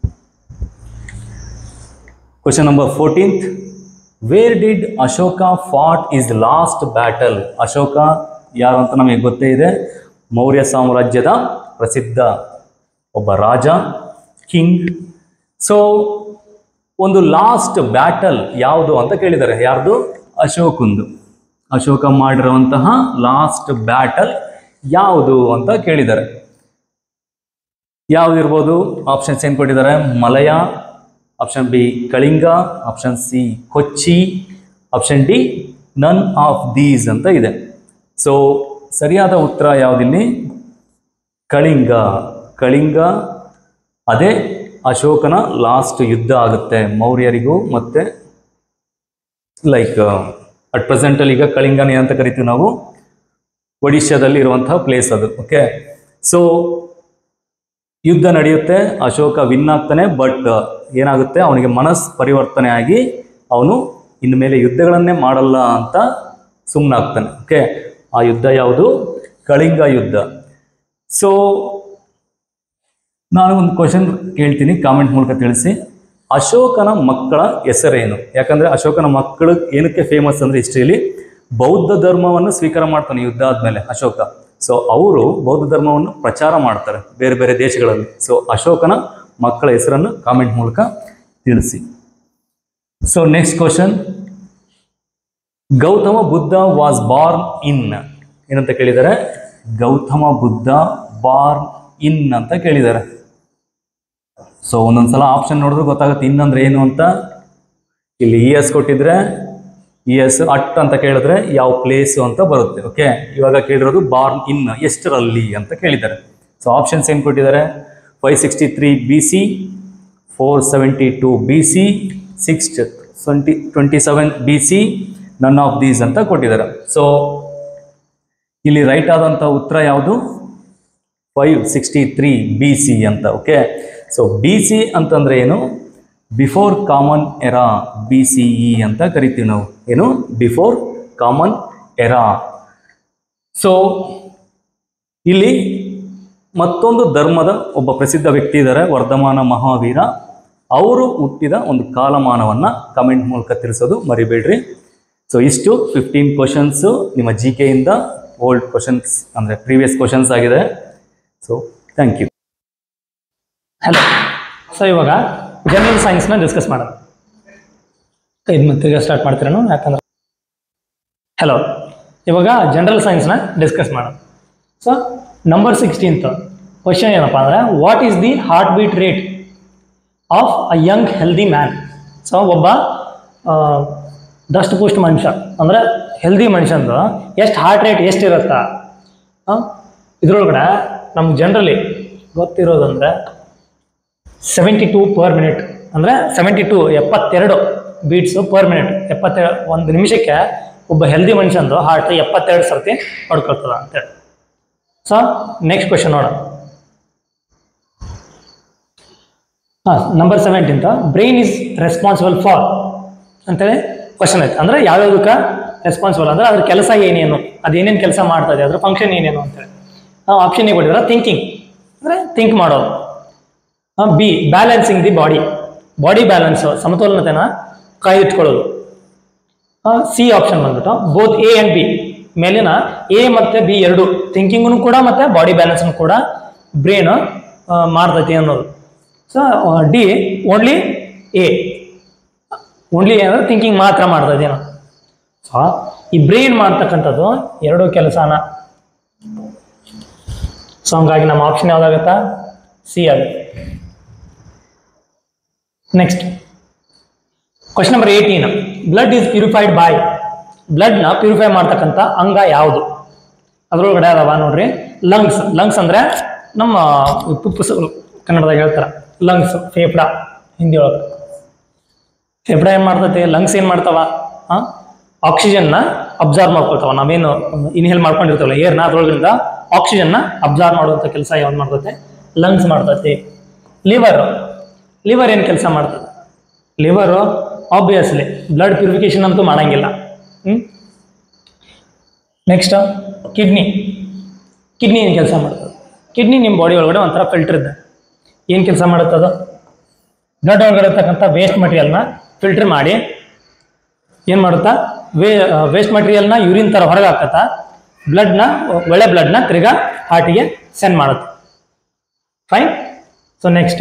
Question number fourteenth. Where did Ashoka fought his last battle. Ashoka ಯಾರು ಅಂತ ನಮಗೆ ಗೊತ್ತೇ ಇದೆ, ಮೌರ್ಯ ಸಾಮ್ರಾಜ್ಯದ ಪ್ರಸಿದ್ಧ ಒಬ್ಬ ರಾಜ, ಕಿಂಗ್. ಸೊ ಒಂದು ಲಾಸ್ಟ್ ಬ್ಯಾಟಲ್ ಯಾವುದು ಅಂತ ಕೇಳಿದ್ದಾರೆ. ಯಾರ್ದು? ಅಶೋಕಂದು. ಅಶೋಕ ಮಾಡಿರುವಂತಹ ಲಾಸ್ಟ್ ಬ್ಯಾಟಲ್ ಯಾವುದು ಅಂತ ಕೇಳಿದ್ದಾರೆ. ಯಾವುದಿರ್ಬೋದು? ಆಪ್ಷನ್ಸ್ ಏನು ಕೊಟ್ಟಿದ್ದಾರೆ? Malaya, option B Kalinga, option C Kochi, option D none of these ಅಂತ ಇದೆ. ಸೊ ಸರಿಯಾದ ಉತ್ತರ ಯಾವುದಿಲ್ಲಿ? ಕಳಿಂಗ. ಕಳಿಂಗ ಅದೇ ಅಶೋಕನ ಲಾಸ್ಟ್ ಯುದ್ಧ ಆಗುತ್ತೆ ಮೌರ್ಯರಿಗೂ. ಮತ್ತೆ ಲೈಕ್ ಅಟ್ ಪ್ರೆಸೆಂಟಲ್ಲಿ ಈಗ ಕಳಿಂಗನೇ ಅಂತ ಕರಿತೀವಿ ನಾವು. ಒಡಿಶಾದಲ್ಲಿ ಇರುವಂತಹ ಪ್ಲೇಸ್ ಅದು. ಓಕೆ, ಸೊ ಯುದ್ಧ ನಡೆಯುತ್ತೆ, ಅಶೋಕ ವಿನ್ ಆಗ್ತಾನೆ. ಬಟ್ ಏನಾಗುತ್ತೆ, ಅವನಿಗೆ ಮನಸ್ ಪರಿವರ್ತನೆ ಆಗಿ ಅವನು ಇನ್ನು ಮೇಲೆ ಯುದ್ಧಗಳನ್ನೇ ಮಾಡಲ್ಲ ಅಂತ ಸುಮ್ಮನಾಗ್ತಾನೆ. ಓಕೆ, ಆ ಯುದ್ಧ ಯಾವುದು? ಕಳಿಂಗ ಯುದ್ಧ. ಸೊ ನಾನು ಒಂದು ಕ್ವಶನ್ ಕೇಳ್ತೀನಿ, ಕಾಮೆಂಟ್ ಮೂಲಕ ತಿಳಿಸಿ. ಅಶೋಕನ ಮಕ್ಕಳ ಹೆಸರೇನು? ಯಾಕಂದರೆ ಅಶೋಕನ ಮಕ್ಕಳು ಏನಕ್ಕೆ ಫೇಮಸ್ ಅಂದರೆ ಹಿಸ್ಟ್ರಿಯಲ್ಲಿ ಬೌದ್ಧ ಧರ್ಮವನ್ನು ಸ್ವೀಕಾರ ಮಾಡ್ತಾನೆ ಯುದ್ಧ ಆದಮೇಲೆ ಅಶೋಕ. ಸೊ ಅವರು ಬೌದ್ಧ ಧರ್ಮವನ್ನು ಪ್ರಚಾರ ಮಾಡ್ತಾರೆ ಬೇರೆ ಬೇರೆ ದೇಶಗಳಲ್ಲಿ. ಸೊ ಅಶೋಕನ ಮಕ್ಕಳ ಹೆಸರನ್ನು ಕಾಮೆಂಟ್ ಮೂಲಕ ತಿಳಿಸಿ. So next question, Gautama Buddha was born in ಏನಂತ ಕೇಳಿದ್ದಾರೆ? ಗೌತಮ ಬುದ್ಧ ಬಾರ್ನ್ ಇನ್ ಅಂತ ಕೇಳಿದ್ದಾರೆ. ಸೊ ಒಂದೊಂದ್ಸಲ ಆಪ್ಷನ್ ನೋಡಿದ್ರೆ ಗೊತ್ತಾಗುತ್ತೆ ಇನ್ ಅಂದ್ರೆ ಏನು ಅಂತ. ಇಲ್ಲಿ ಇ ಎಸ್ ಕೊಟ್ಟಿದ್ರೆ ಇ ಎಸ್, ಅಟ್ ಅಂತ ಕೇಳಿದ್ರೆ ಯಾವ ಪ್ಲೇಸು ಅಂತ ಬರುತ್ತೆ. ಓಕೆ, ಇವಾಗ ಕೇಳಿರೋದು ಬಾರ್ನ್ ಇನ್ ಎಷ್ಟರಲ್ಲಿ ಅಂತ ಕೇಳಿದ್ದಾರೆ. ಸೊ ಆಪ್ಷನ್ಸ್ ಏನು ಕೊಟ್ಟಿದ್ದಾರೆ? Five sixty three B C, four seventy two B C, six twenty twenty seven B C, none of these ಅಂತ ಕೊಟ್ಟಿದ್ದಾರೆ. ಸೊ ಇಲ್ಲಿ ರೈಟ್ ಆದಂಥ ಉತ್ತರ ಯಾವುದು? Five sixty three B C ಅಂತ. ಓಕೆ, ಸೊ ಬಿ ಸಿ ಅಂತಂದ್ರೆ ಏನು? Before common era, B C E ಅಂತ ಕರಿತೀವಿ ನಾವು. ಏನು? Before common era. ಸೊ ಇಲ್ಲಿ ಮತ್ತೊಂದು ಧರ್ಮದ ಒಬ್ಬ ಪ್ರಸಿದ್ಧ ವ್ಯಕ್ತಿ ಇದ್ದಾರೆ, ವರ್ಧಮಾನ ಮಹಾವೀರ. ಅವರು ಹುಟ್ಟಿದ ಒಂದು ಕಾಲಮಾನವನ್ನು ಕಮೆಂಟ್ ಮೂಲಕ ತಿಳಿಸೋದು ಮರಿಬೇಡ್ರಿ. ಸೊ ಇಷ್ಟು ಫಿಫ್ಟೀನ್ ಕ್ವಶನ್ಸು ನಿಮ್ಮ ಜಿ ಕೆಯಿಂದ ಓಲ್ಡ್ ಕ್ವಶನ್ಸ್ ಅಂದರೆ ಪ್ರೀವಿಯಸ್ ಕ್ವಶನ್ಸ್ ಆಗಿದೆ. So thank you. Hello, so ಇವಾಗ ಜನರಲ್ ಸೈನ್ಸ್ನ ಡಿಸ್ಕಸ್ ಮಾಡೋಣ. ಇದು ಮತ್ತೆ ಸ್ಟಾರ್ಟ್ ಮಾಡ್ತೀರೇನು? ಯಾಕಂದ್ರೆ ಹಲೋ, ಇವಾಗ ಜನರಲ್ ಸೈನ್ಸ್ನ ಡಿಸ್ಕಸ್ ಮಾಡೋಣ. ಸೊ ನಂಬರ್ ಸಿಕ್ಸ್ಟೀನ್ತ್ ಕ್ವಶನ್ ಏನಪ್ಪ ಅಂದರೆ, what is the heart beat rate of a young healthy man? So ಒಬ್ಬ ದಷ್ಟ ಪುಷ್ಟ ಮನುಷ್ಯ ಅಂದರೆ ಹೆಲ್ದಿ ಮನುಷ್ಯಂದು ಎಷ್ಟು ಹಾರ್ಟ್ ರೇಟ್ ಎಷ್ಟಿರುತ್ತಾ? ಇದ್ರೊಳಗಡೆ ನಮ್ಗೆ ಜನರಲಿ ಗೊತ್ತಿರೋದಂದರೆ ಸೆವೆಂಟಿ ಟೂ ಪರ್ ಮಿನಿಟ್, ಅಂದರೆ ಸೆವೆಂಟಿ ಟೂ ಎಪ್ಪತ್ತೆರಡು ಬೀಟ್ಸು ಪರ್ ಮಿನಿಟ್. ಎಪ್ಪತ್ತೆರಡು ಒಂದು ನಿಮಿಷಕ್ಕೆ ಒಬ್ಬ ಹೆಲ್ದಿ ಮನುಷ್ಯಂದು ಹಾರ್ಟ್ ಎಪ್ಪತ್ತೆರಡು ಸರ್ತಿ ಹೊಡ್ಕೊಳ್ತದ ಅಂತೇಳಿ. ಸೊ ನೆಕ್ಸ್ಟ್ ಕ್ವೆಶನ್ ನೋಡೋಣ. ಹಾಂ, number seventeenth, brain is responsible for ಅಂತೇಳಿ ಕ್ವಶನ್ ಐತೆ. ಅಂದರೆ ಯಾವ್ಯಾವುದಕ್ಕೆ ರೆಸ್ಪಾನ್ಸಿಬಲ್ ಅಂದರೆ ಅದ್ರ ಕೆಲಸ ಏನೇನು, ಅದೇನೇನು ಕೆಲಸ ಮಾಡ್ತದೆ, ಅದ್ರ ಫಂಕ್ಷನ್ ಏನೇನು ಅಂತೇಳಿ ನಾವು ಆಪ್ಷನ್ ಕೊಟ್ಟಿದ್ರೆ ಥಿಂಕಿಂಗ್ ಅಂದರೆ ಥಿಂಕ್ ಮಾಡೋದು. B balancing the body, body balance ಸಮತೋಲನತೆನ ಕಾಯ್ದಿಟ್ಕೊಳ್ಳೋದು. ಸಿ ಆಪ್ಷನ್ ಬಂದ್ಬಿಟ್ಟು ಬೋತ್ ಎ ಆ್ಯಂಡ್ ಬಿ, ಮೇಲಿನ ಎ ಮತ್ತು ಬಿ ಎರಡು ಥಿಂಕಿಂಗ್ನು ಕೂಡ ಮತ್ತು ಬಾಡಿ ಬ್ಯಾಲೆನ್ಸ್ನು ಕೂಡ ಬ್ರೈನ್ ಮಾಡ್ತೈತಿ ಅನ್ನೋದು. So D only A, only ಏನಂದ್ರೆ ಥಿಂಕಿಂಗ್ ಮಾತ್ರ ಮಾಡ್ತೈತಿ ಏನೋ. ಸೊ ಈ ಬ್ರೈನ್ ಮಾಡ್ತಕ್ಕಂಥದ್ದು ಎರಡೂ ಕೆಲಸನ. ಸೊ ಹಂಗಾಗಿ ನಮ್ಮ ಆಪ್ಷನ್ ಯಾವ್ದಾಗತ್ತಾ? ಸಿ ಆಗುತ್ತೆ. Next question number eighteen, blood is purified by, ಬ್ಲಡ್ನ ಪ್ಯೂರಿಫೈ ಮಾಡ್ತಕ್ಕಂಥ ಅಂಗ ಯಾವುದು? ಅದ್ರೊಳಗಡೆ ಅದಾವ ನೋಡ್ರಿ, ಲಂಗ್ಸ್. ಲಂಗ್ಸ್ ಅಂದ್ರೆ ನಮ್ಮ ಪುಪ್ಪುಸಗಳು ಕನ್ನಡದಾಗ ಹೇಳ್ತಾರೆ. ಲಂಗ್ಸ್, ಫೇಫ್ಡ ಹಿಂದಿ ಒಳಗೆ. ಫೇಫ್ಡ ಏನು ಮಾಡ್ತೈತಿ? ಲಂಗ್ಸ್ ಏನು ಮಾಡ್ತಾವ? ಹಾಂ, ಆಕ್ಸಿಜನ್ನ ಅಬ್ಸರ್ವ್ ಮಾಡ್ಕೊಳ್ತಾವ. ನಾವೇನು ಇನ್ಹೇಲ್ ಮಾಡ್ಕೊಂಡಿರ್ತಾವಲ್ಲ ಏರ್ನ, ಅದ್ರೊಳಗಿಂದ ಆಕ್ಸಿಜನ್ನ ಅಬ್ಸರ್ವ್ ಮಾಡುವಂಥ ಕೆಲಸ ಯಾವ್ದು ಮಾಡ್ತೈತೆ? ಲಂಗ್ಸ್ ಮಾಡ್ತೈತಿ. ಲಿವರ್, ಲಿವರ್ ಏನು ಕೆಲಸ ಮಾಡ್ತದೆ? ಲಿವರು ಆಬ್ವಿಯಸ್ಲಿ ಬ್ಲಡ್ ಪ್ಯೂರಿಫಿಕೇಶನ್ ಅಂತೂ ಮಾಡಂಗಿಲ್ಲ. ಹ್ಞೂ ನೆಕ್ಸ್ಟ್ ಕಿಡ್ನಿ, ಕಿಡ್ನಿ ಏನು ಕೆಲಸ ಮಾಡ್ತದೆ? ಕಿಡ್ನಿ ನಿಮ್ಮ ಬಾಡಿ ಒಳಗಡೆ ಒಂಥರ ಫಿಲ್ಟರ್ ಇದೆ. ಏನು ಕೆಲಸ ಮಾಡುತ್ತದು? ಬ್ಲಡ್ ಒಳಗಡೆ ಇರ್ತಕ್ಕಂಥ ವೇಸ್ಟ್ ಮಟೀರಿಯಲ್ನ ಫಿಲ್ಟರ್ ಮಾಡಿ ಏನು ಮಾಡುತ್ತಾ? ವೇ ವೇಸ್ಟ್ ಮಟೀರಿಯಲ್ನ ಯೂರಿನ್ ಥರ ಹೊರಗೆ ಹಾಕತ್ತಾ ಬ್ಲಡ್ನ, ಒಳ್ಳೆ ಬ್ಲಡ್ನ ತಿರ್ಗಾ ಹಾರ್ಟಿಗೆ ಸೆಂಡ್ ಮಾಡುತ್ತೆ. Fine. So next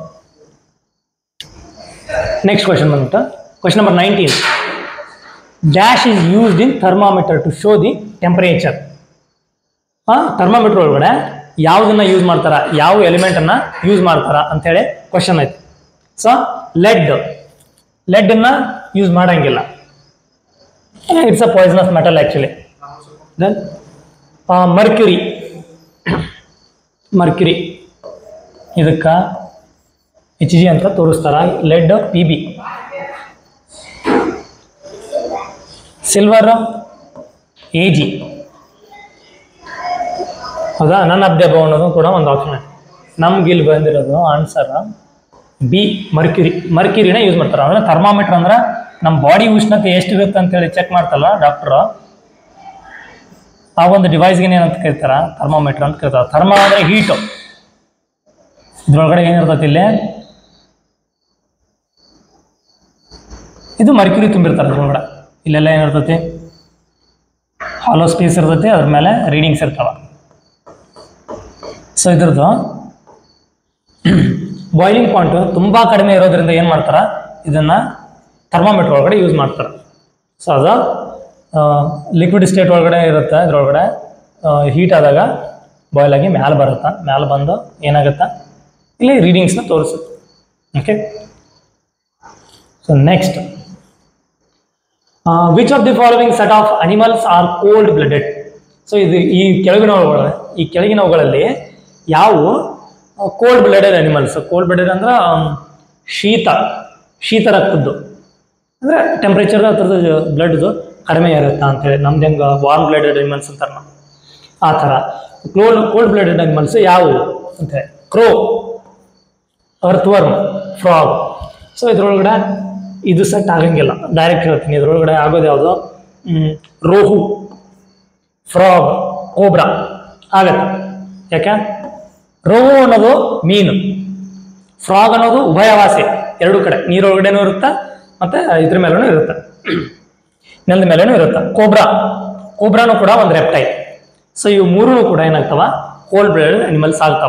next question ಬಂದ್ಬಿಟ್ಟು question number nineteen. Dash is used in thermometer to show the temperature. ಹಾಂ, ಥರ್ಮಾಮೀಟರ್ ಒಳಗಡೆ ಯಾವುದನ್ನ ಯೂಸ್ ಮಾಡ್ತಾರ, ಯಾವ ಎಲಿಮೆಂಟನ್ನು ಯೂಸ್ ಮಾಡ್ತಾರ ಅಂಥೇಳಿ ಕ್ವಶನ್ ಐತಿ. ಸೊ ಲೆಡ್ ಲೆಡ್ಡನ್ನು ಯೂಸ್ ಮಾಡಂಗಿಲ್ಲ, it's a poisonous metal actually. Then mercury mercury ಇದಕ್ಕೆ ಎಚ್ ಜಿ ಅಂತ ತೋರಿಸ್ತಾರ. Lead P B. Silver A G. ಹೌದಾ, ನನ್ನ ಅಬ್ದೆ ಅನ್ನೋದು ಕೂಡ ಒಂದು ಆಪ್ಷನ್. ನಮ್ಗೆ ಇಲ್ಲಿ ಬಂದಿರೋದು ಆನ್ಸರ್ ಬಿ, ಮರ್ಕ್ಯುರಿ. ಮರ್ಕ್ಯುರಿನ ಯೂಸ್ ಮಾಡ್ತಾರೆ. ಅಂದ್ರೆ ಥರ್ಮಾಮೀಟರ್ ಅಂದ್ರೆ ನಮ್ಮ ಬಾಡಿ ಉಷ್ಣತೆ ಎಷ್ಟಿರುತ್ತೆ ಅಂತೇಳಿ ಚೆಕ್ ಮಾಡ್ತಲ್ಲ ಡಾಕ್ಟ್ರು, ಆ ಒಂದು ಡಿವೈಸ್ಗೆ ಏನಂತ ಕರೀತಾರ, ಥರ್ಮಾಮೀಟರ್ ಅಂತ ಕರೀತಾರೆ. ಥರ್ಮ ಅಂದರೆ ಹೀಟು. ಇದ್ರೊಳಗಡೆ ಏನಿರ್ತೈತಿ ಇಲ್ಲಿ, ಇದು ಮರ್ಕ್ಯುರಿ ತುಂಬಿರ್ತಾರೆ ಇದ್ರೊಳಗಡೆ. ಇಲ್ಲೆಲ್ಲ ಏನಿರ್ತೈತಿ, ಹಾಲೋ ಸ್ಪೇಸ್ ಇರ್ತೈತಿ, ಅದ್ರ ಮೇಲೆ ರೀಡಿಂಗ್ಸ್ ಇರ್ತಾವ. ಸೊ ಇದ್ರದ್ದು ಬಾಯ್ಲಿಂಗ್ ಪಾಯಿಂಟ್ ತುಂಬ ಕಡಿಮೆ ಇರೋದ್ರಿಂದ ಏನು ಮಾಡ್ತಾರೆ, ಇದನ್ನು ಥರ್ಮಾಮೀಟರ್ ಒಳಗಡೆ ಯೂಸ್ ಮಾಡ್ತಾರೆ. ಸೊ ಅದು ಲಿಕ್ವಿಡ್ ಸ್ಟೇಟ್ ಒಳಗಡೆ ಇರುತ್ತೆ. ಇದ್ರೊಳಗಡೆ ಹೀಟ್ ಆದಾಗ ಬಾಯ್ಲ್ ಆಗಿ ಮ್ಯಾಲೆ ಬರುತ್ತೆ. ಮ್ಯಾಲೆ ಬಂದು ಏನಾಗುತ್ತೆ, ಇಲ್ಲಿ ರೀಡಿಂಗ್ಸ್ನ ತೋರಿಸುತ್ತೆ. Okay. So next, which of the following set of animals are cold blooded. So ಇದು ಈ ಕೆಳಗಿನವುಗಳ ಈ ಕೆಳಗಿನವುಗಳಲ್ಲಿ ಯಾವುವು cold blooded animals. Cold blooded ಅಂದ್ರೆ ಶೀತ ಶೀತ ರಕ್ತದ್ದು, ಅಂದರೆ ಟೆಂಪ್ರೇಚರ್ ಅದ್ರದ್ದು ಬ್ಲಡ್ದು ಕಡಿಮೆ ಇರುತ್ತಾ ಅಂತೇಳಿ. ನಮ್ದು ಹೆಂಗೆ ವಾರ್ಮ್ ಬ್ಲಡೆಡ್ ಅನಿಮಲ್ಸ್ ಅಂತಾರೆ ನಾವು, ಆ ಥರ ಕೋಲ್ಡ್ ಕೋಲ್ಡ್ ಬ್ಲಡೆಡ್ ಅನಿಮಲ್ಸ್ ಯಾವುವು ಅಂತೇಳಿ. ಕ್ರೋ, ಅರ್ಥವರ್ಮ್, ಫ್ರಾಗ್. ಸೊ ಇದ್ರೊಳಗಡೆ ಇದು ಸೆಟ್ ಆಗಂಗಿಲ್ಲ, ಡೈರೆಕ್ಟ್ ಹೇಳ್ತೀನಿ. ಇದ್ರೊಳಗಡೆ ಆಗೋದು ಯಾವುದು, ರೋಹು, ಫ್ರಾಗ್, ಕೋಬ್ರಾ ಆಗತ್ತೆ. ಯಾಕೆ, ರೋಹು ಅನ್ನೋದು ಮೀನು, ಫ್ರಾಗ್ ಅನ್ನೋದು ಉಭಯವಾಸಿ, ಎರಡು ಕಡೆ ನೀರೊಳಗಡೆನೂ ಇರುತ್ತೆ ಮತ್ತು ಇದ್ರ ಮೇಲೂ ಇರುತ್ತೆ, ನೆಲದ ಮೇಲೇನೂ ಇರುತ್ತೆ. ಕೋಬ್ರಾ ಕೋಬ್ರಾನು ಕೂಡ ಒಂದು ರೆಪ್ಟೈಲ್. ಸೊ ಇವು ಮೂರೂ ಕೂಡ ಏನಾಗ್ತಾವ, ಕೋಲ್ಡ್ ಬ್ಲಡೆಡ್ ಅನಿಮಲ್ಸ್ ಆಗ್ತಾವ.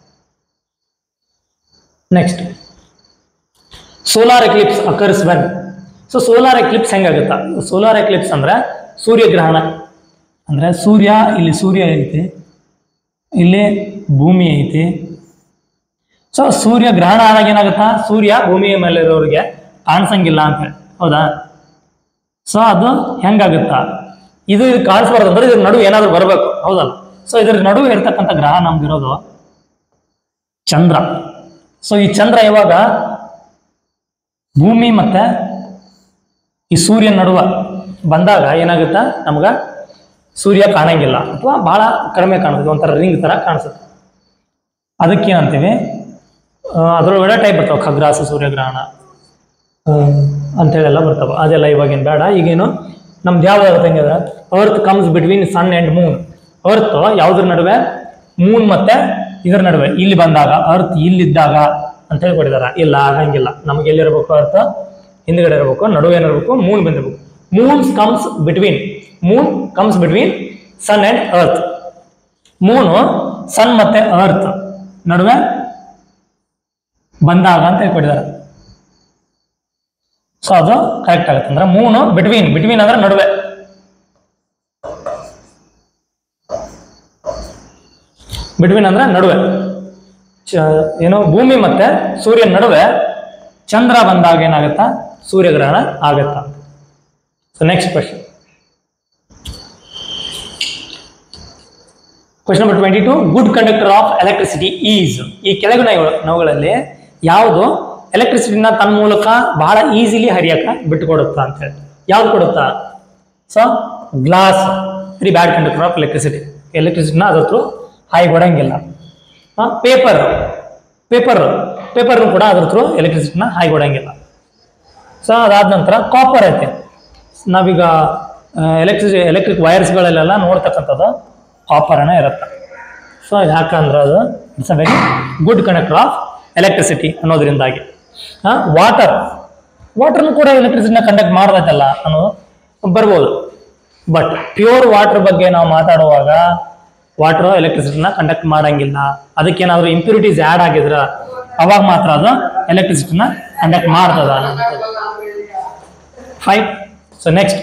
Next, solar eclipse occurs when. So solar eclipse ಹೆಂಗಾಗುತ್ತಾ, ಸೋಲಾರ್ ಎಕ್ಲಿಪ್ಸ್ ಅಂದ್ರೆ ಸೂರ್ಯಗ್ರಹಣ. ಅಂದರೆ ಸೂರ್ಯ, ಇಲ್ಲಿ ಸೂರ್ಯ ಐತಿ, ಇಲ್ಲಿ ಭೂಮಿ ಐತಿ. ಸೊ ಸೂರ್ಯ ಗ್ರಹಣ ಆದಾಗ ಏನಾಗುತ್ತಾ, ಸೂರ್ಯ ಭೂಮಿಯ ಮೇಲೆ ಇರೋರಿಗೆ ಕಾಣಿಸಂಗಿಲ್ಲ ಅಂತ, ಹೌದಾ. ಸೊ ಅದು ಹೆಂಗಾಗುತ್ತಾ, ಇದು ಇದು ಕಾಣಿಸ್ಬಾರ್ದು ಅಂದ್ರೆ ಇದ್ರ ನಡುವೆ ಏನಾದರೂ ಬರಬೇಕು, ಹೌದಲ್ಲ. ಸೊ ಇದ್ರ ನಡುವೆ ಇರ್ತಕ್ಕಂಥ ಗ್ರಹ ನಮ್ದಿರೋದು ಚಂದ್ರ. ಸೊ ಈ ಚಂದ್ರ ಯಾವಾಗ ಭೂಮಿ ಮತ್ತೆ ಈ ಸೂರ್ಯನ ನಡುವೆ ಬಂದಾಗ ಏನಾಗುತ್ತಾ, ನಮ್ಗೆ ಸೂರ್ಯ ಕಾಣಂಗಿಲ್ಲ ಅಥವಾ ಭಾಳ ಕಡಿಮೆ ಕಾಣಿಸುತ್ತೆ, ಒಂಥರ ರಿಂಗ್ ಥರ ಕಾಣಿಸುತ್ತೆ. ಅದಕ್ಕೇನಂತೀವಿ, ಅದರೊಳಗಡೆ ಟೈಪ್ ಬರ್ತಾವೆ, ಖಗ್ರಾಸ, ಸೂರ್ಯಗ್ರಹಣ ಅಂತೇಳೆಲ್ಲ ಬರ್ತಾವೆ. ಅದೆಲ್ಲ ಇವಾಗಿನ ಬೇಡ. ಈಗೇನು ನಮ್ದು ಯಾವ್ದಾಗುತ್ತೆ ಹೆಂಗಂದ್ರೆ, earth comes between sun and moon. Earth ಯಾವುದ್ರ ನಡುವೆ, ಮೂನ್ ಮತ್ತೆ ಇದರ ನಡುವೆ. ಇಲ್ಲಿ ಬಂದಾಗ ಅರ್ತ್ ಇಲ್ಲಿದ್ದಾಗ ಅಂತ ಹೇಳಿ ಕೊಟ್ಟಿದ್ದಾರೆ. ಇಲ್ಲ, ಆಗಂಗಿಲ್ಲ. ನಮ್ಗೆ ಎಲ್ಲಿರಬೇಕು, ಅರ್ಥ ಹಿಂದ್ಗಡೆ ಇರಬೇಕು, ನಡುವೆ ಏನಿರಬೇಕು, ಮೂನ್ ಬಂದಿರಬೇಕು. Moons comes between moon comes between sun and earth. Moon sun ಮತ್ತೆ ಅರ್ತ್ ನಡುವೆ ಬಂದಾಗ ಅಂತ ಹೇಳ್ಕೊಟ್ಟಿದ್ದಾರೆ. ಸೊ ಅದು ಕರೆಕ್ಟ್ ಆಗುತ್ತೆ. ಅಂದ್ರೆ ಮೂನು ಬಿಟ್ವೀನ್ ಬಿಟ್ವೀನ್ ಅಂದ್ರೆ ನಡುವೆ. ಬಿಟ್ವೀನ್ ಅಂದ್ರೆ ನಡುವೆ, ಏನೋ ಭೂಮಿ ಮತ್ತೆ ಸೂರ್ಯನ ನಡುವೆ ಚಂದ್ರ ಬಂದಾಗ ಏನಾಗುತ್ತಾ, ಸೂರ್ಯಗ್ರಹಣ ಆಗತ್ತಾ. So next question, question number twenty two. Good conductor of electricity is. ಈ ಕೆಳಗಿನ ನವುಗಳಲ್ಲಿ ಯಾವುದು ಎಲೆಕ್ಟ್ರಿಸಿಟಿನ ತನ್ನ ಮೂಲಕ ಬಹಳ ಈಸಿಲಿ ಹರಿಯಕ ಬಿಟ್ಟುಕೊಡುತ್ತಾ ಅಂತ ಹೇಳಿ. ಯಾವ್ದು ಕೊಡುತ್ತಾ? So glass very bad conductor of electricity. ಎಲೆಕ್ಟ್ರಿಸಿಟಿನ ಅದ್ರ ಥ್ರೂ ಹಾಯ್ಗೊಡಂಗಿಲ್ಲ. ಪೇಪರ್ ಪೇಪರ್ ಪೇಪರ್ನು ಕೂಡ ಅದ್ರ ಥ್ರೂ ಎಲೆಕ್ಟ್ರಿಸಿಟಿನ ಹಾಯ್ಗೊಡಂಗಿಲ್ಲ. ಸೊ ಅದಾದ ನಂತರ ಕಾಪರ್ ಐತೆ. ನಾವೀಗ ಎಲೆಕ್ಟ್ರಿಸಿ ಎಲೆಕ್ಟ್ರಿಕ್ ವೈರ್ಸ್ಗಳಲ್ಲೆಲ್ಲ ನೋಡ್ತಕ್ಕಂಥದ್ದು ಕಾಪರನೇ ಇರುತ್ತೆ. ಸೊ ಯಾಕಂದ್ರೆ ಅದು it's a very good conductor of electricity ಅನ್ನೋದ್ರಿಂದಾಗಿ. ಹಾಂ, ವಾಟರ್ ವಾಟರ್ನು ಕೂಡ ಎಲೆಕ್ಟ್ರಿಸಿಟಿನ ಕಂಡಕ್ಟ್ ಮಾಡ್ದೈತಲ್ಲ ಅನ್ನೋದು ಬರ್ಬೋದು. ಬಟ್ ಪ್ಯೂರ್ ವಾಟರ್ ಬಗ್ಗೆ ನಾವು ಮಾತಾಡುವಾಗ ವಾಟರ್ ಎಲೆಕ್ಟ್ರಿಸಿಟಿನ ಕಂಡಕ್ಟ್ ಮಾಡಂಗಿಲ್ಲ. ಅದಕ್ಕೇನಾದ್ರು ಇಂಪ್ಯೂರಿಟೀಸ್ ಆ್ಯಡ್ ಆಗಿದ್ರ ಅವಾಗ ಮಾತ್ರ ಅದು ಎಲೆಕ್ಟ್ರಿಸಿಟಿನ ಕಂಡಕ್ಟ್ ಮಾಡ್ತದ. ಫೈನ್. ಸೊ ನೆಕ್ಸ್ಟ್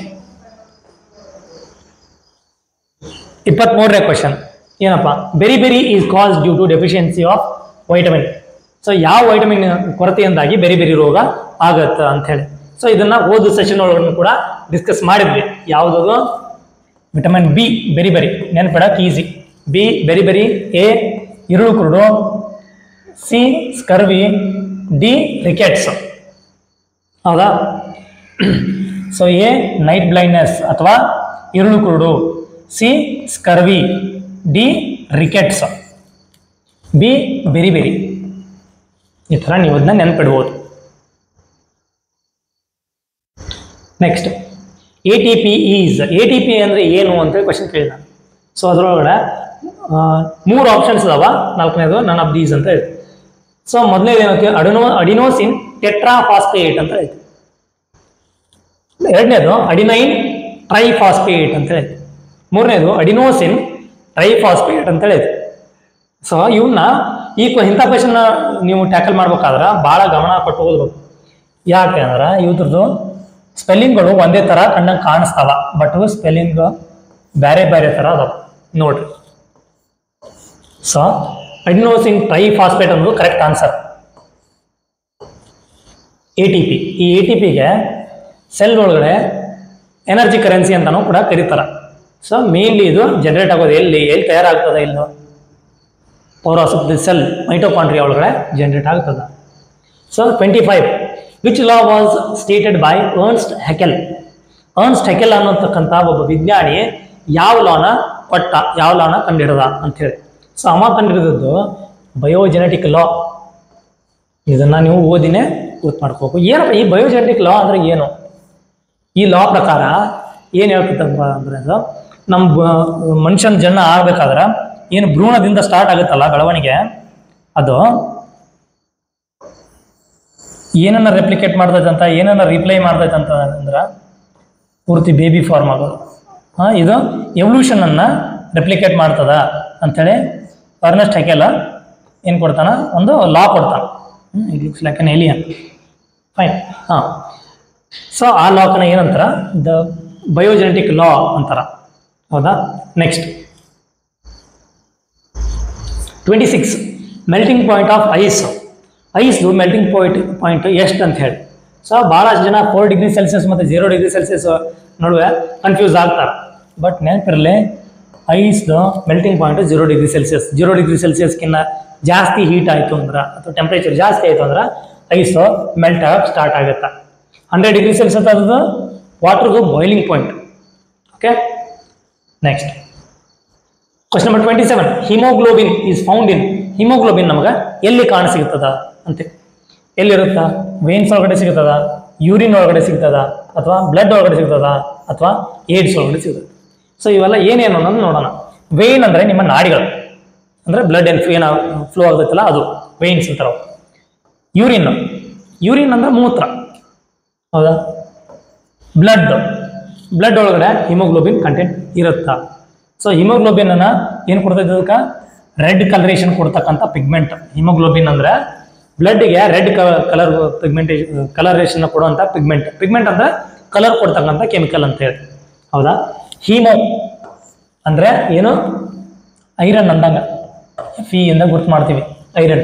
ಇಪ್ಪತ್ಮೂರನೇ ಕ್ವಶನ್ ಏನಪ್ಪ, beriberi is cause due to deficiency of vitamin. So ಯಾವ ವೈಟಮಿನ್ ಕೊರತೆಯಿಂದಾಗಿ ಬೆರಿ ಬೆರಿ ರೋಗ ಆಗತ್ತ ಅಂತ ಹೇಳಿ. ಸೊ ಇದನ್ನ ಓದು ಸೆಷನ್ ಒಳಗಡೆ ಕೂಡ ಡಿಸ್ಕಸ್ ಮಾಡಿದ್ವಿ. ಯಾವುದದು? ವಿಟಮಿನ್ ಬಿ, ಬೆರಿ ಬೆರಿ ನೆನ್ಪಿಡಕ್ easy. B beriberi, A ಇರುಳು ಕುರುಡು, ಸಿ ಸ್ಕರ್ವಿ, ಡಿ ರಿಕೆಟ್ಸ್. ಹೌದಾ? ಸೊ ಎ ನೈಟ್ ಬ್ಲೈಂಡ್ನೆಸ್ ಅಥವಾ ಇರುಳು ಕುರುಡು, C scurvy, D rickets, B beriberi. ಈ ಥರ ನೀವು ಅದನ್ನ ನೆನ್ಪಿಡ್ಬೋದು. Next A T P is, A T P ಅಂದರೆ ಏನು ಅಂತೇಳಿ ಕ್ವಶನ್ ಕೇಳಿದ. ಸೊ ಅದರೊಳಗಡೆ ಮೂರು ಆಪ್ಷನ್ಸ್ ಅದಾವ. ನಾಲ್ಕನೇದು ನನ್ ಆಫ್ ದೀಸ್ ಅಂತ ಹೇಳಿ. ಸೊ ಮೊದಲನೇದು ಏನಂತ ಅಡಿನೋ ಅಡಿನೋಸಿನ್ ಟೆಟ್ರಾಫಾಸ್ಫೇಟ್ ಅಂತ ಹೇಳ್ತೀವಿ. ಎರಡನೇದು ಅಡಿನೈನ್ ಟ್ರೈಫಾಸ್ಫೇಟ್ ಅಂತ ಹೇಳಿ. ಮೂರನೇದು ಅಡಿನೋಸಿನ್ ಟ್ರೈಫಾಸ್ಫೇಟ್ ಅಂತ ಹೇಳಿ. ಸೊ ಇವನ್ನ ಈ ಇಂಥ ಕ್ವಶನ್ ನೀವು ಟ್ಯಾಕಲ್ ಮಾಡ್ಬೇಕಾದ್ರೆ ಭಾಳ ಗಮನ ಕೊಟ್ಟು ಓದ್ಬೇಕು. ಯಾಕೆ ಅಂದ್ರೆ ಇವ್ರದ್ದು ಸ್ಪೆಲ್ಲಿಂಗ್ಗಳು ಒಂದೇ ಥರ ಕಣ್ಣಂಗೆ ಕಾಣಿಸ್ತಾವ, ಬಟ್ ಸ್ಪೆಲ್ಲಿಂಗ್ ಬೇರೆ ಬೇರೆ ಥರ ಅದಾವ ನೋಡ್ರಿ. ಸೊ ಅಡಿನೋಸಿನ್ ಟ್ರೈಫಾಸ್ಫೇಟ್ ಅನ್ನೋದು correct answer. A T P, ಈ ಎ ಟಿ ಪಿಗೆ ಸೆಲ್ ಒಳಗಡೆ ಎನರ್ಜಿ ಕರೆನ್ಸಿ ಅಂತಲೂ ಕೂಡ ಕರೀತಾರೆ. ಸೊ ಮೇನ್ಲಿ ಇದು ಜನರೇಟ್ ಆಗೋದು ಎಲ್ಲಿ ಎಲ್ಲಿ ತಯಾರಾಗ್ತದೆ? ಇಲ್ಲೋ power of the cell mitochondria ಒಳಗಡೆ ಜನರೇಟ್ ಆಗ್ತದೆ. So twenty five which law was stated by Ernst Haeckel. Ernst Haeckel ಅನ್ನೋತಕ್ಕಂಥ ಒಬ್ಬ ವಿಜ್ಞಾನಿ ಯಾವ ಲಾನ ಕೊಟ್ಟ, ಯಾವ ಲಾನ ಕಂಡುಹಿಡ್ದ ಅಂಥೇಳಿ. ಸೊ ಅವ ಕಂಡುಹಿಡಿದದ್ದು ಬಯೋಜೆನೆಟಿಕ್ ಲಾ. ಇದನ್ನು ನೀವು ಓದಿನೇ ಗೊತ್ತು ಮಾಡ್ಕೋಬೇಕು. ಏನಪ್ಪ ಈ ಬಯೋಜೆನೆಟಿಕ್ ಲಾ ಅಂದರೆ ಏನು? ಈ ಲಾ ಪ್ರಕಾರ ಏನು ಹೇಳ್ತದಪ್ಪ ಅಂದರೆ ಅದು ನಮ್ಮ ಮನುಷ್ಯನ ಜನ ಆಗ್ಬೇಕಾದ್ರೆ ಏನು ಭ್ರೂಣದಿಂದ ಸ್ಟಾರ್ಟ್ ಆಗುತ್ತಲ್ಲ ಬೆಳವಣಿಗೆ, ಅದು ಏನನ್ನ ರೆಪ್ಲಿಕೇಟ್ ಮಾಡ್ತೈತೆ ಅಂತ, ಏನನ್ನ ರಿಪ್ಲೈ ಮಾಡ್ತೈತೆ ಅಂತ ಅಂದ್ರೆ ಪೂರ್ತಿ ಬೇಬಿ ಫಾರ್ಮ್ ಆಗೋದು. ಹಾಂ, ಇದು ಎವಲ್ಯೂಷನನ್ನು ರೆಪ್ಲಿಕೇಟ್ ಮಾಡ್ತದ ಅಂಥೇಳಿ ಅರ್ನೆಸ್ಟ್ ಹೆಕೆಲ್ ಏನು ಕೊಡ್ತಾನೆ? ಒಂದು ಲಾ ಕೊಡ್ತಾನೆ. It looks like an alien. Fine. ಹಾಂ, ಸೊ ಆ ಲಾಕನ್ನ ಏನಂತಾರ? ದ ಬಯೋಜೆನೆಟಿಕ್ ಲಾ ಅಂತಾರ. ಹೌದಾ? Next twenty six melting point of ice. ಐಸ್ದು ಮೆಲ್ಟಿಂಗ್ ಪಾಯಿಂಟ್ ಪಾಯಿಂಟ್ ಎಷ್ಟು ಅಂತ ಹೇಳಿ. ಸೊ ಭಾಳಷ್ಟು ಜನ ಫೋರ್ ಡಿಗ್ರಿ ಸೆಲ್ಸಿಯಸ್ ಮತ್ತು ಜೀರೋ ಡಿಗ್ರಿ ಸೆಲ್ಸಿಯಸ್ ನಡುವೆ ಕನ್ಫ್ಯೂಸ್ ಆಗ್ತಾರೆ. ಬಟ್ ನೆನಪಿರಲಿ, ಐಸ್ದು melting point zero degree Celsius. Zero degree ಸೆಲ್ಸಿಯಸ್ಕಿನ್ನ ಜಾಸ್ತಿ ಹೀಟ್ ಆಯಿತು ಅಂದ್ರೆ ಅಥವಾ ಟೆಂಪ್ರೇಚರ್ ಜಾಸ್ತಿ ಆಯಿತು ಅಂದ್ರೆ ಐಸು ಮೆಲ್ಟ್ ಆಗಕ್ಕೆ ಸ್ಟಾರ್ಟ್ ಆಗುತ್ತೆ. ಹಂಡ್ರೆಡ್ ಡಿಗ್ರಿ ಸೆಲ್ಸಿಯಸ್ ಅದು ವಾಟರ್ದು boiling point. Okay, next question number twenty seven haemoglobin is found in. Haemoglobin ನಮಗೆ ಎಲ್ಲಿ ಕಾಣಸಿಗ್ತದ ಅಂತೆ? ಎಲ್ಲಿರುತ್ತಾ? ವೇನ್ಸ್ ಒಳಗಡೆ ಸಿಗ್ತದ, ಯೂರಿನ್ ಒಳಗಡೆ ಸಿಗ್ತದ, ಅಥವಾ ಬ್ಲಡ್ ಒಳಗಡೆ ಸಿಗ್ತದ, ಅಥವಾ ಏಡ್ಸ್ ಒಳಗಡೆ ಸಿಗ್ತದೆ. ಸೊ ಇವೆಲ್ಲ ಏನೇನು ಅನ್ನೋದು ನೋಡೋಣ. ವೇನ್ ಅಂದರೆ ನಿಮ್ಮ ನಾಡಿಗಳು, ಅಂದರೆ ಬ್ಲಡ್ ಏನು ಏನು ಫ್ಲೋ ಆಗ್ತೈತಲ್ಲ ಅದು ವೇನ್ಸ್ ಅಂತಾರೆ. ಯೂರಿನ್, ಯೂರಿನ್ ಅಂದರೆ ಮೂತ್ರ. ಹೌದಾ? ಬ್ಲಡ್, ಬ್ಲಡ್ ಒಳಗಡೆ ಹಿಮೋಗ್ಲೋಬಿನ್ ಕಂಟೆಂಟ್ ಇರುತ್ತಾ? ಸೊ ಹಿಮೋಗ್ಲೋಬಿನ್ ಏನು ಕೊಡ್ತೈತೆ? ಅದಕ್ಕೆ ರೆಡ್ ಕಲರೇಷನ್ ಕೊಡ್ತಕ್ಕಂಥ ಪಿಗ್ಮೆಂಟ್. ಹಿಮೋಗ್ಲೋಬಿನ್ ಅಂದರೆ ಬ್ಲಡ್ಗೆ ರೆಡ್ ಕಲರ್ ಪಿಗ್ಮೆಂಟೇಷನ್ ಕಲರೇಷನ್ ಕೊಡುವಂಥ ಪಿಗ್ಮೆಂಟ್. ಪಿಗ್ಮೆಂಟ್ ಅಂದರೆ ಕಲರ್ ಕೊಡ್ತಕ್ಕಂಥ ಕೆಮಿಕಲ್ ಅಂತ ಹೇಳಿ. ಹೌದಾ? ಹೀಮೋ ಅಂದರೆ ಏನು? ಐರನ್ ಅಂದಂಗ, ಫಿ ಇಂದ ಗುರ್ತು ಮಾಡ್ತೀವಿ ಐರನ್.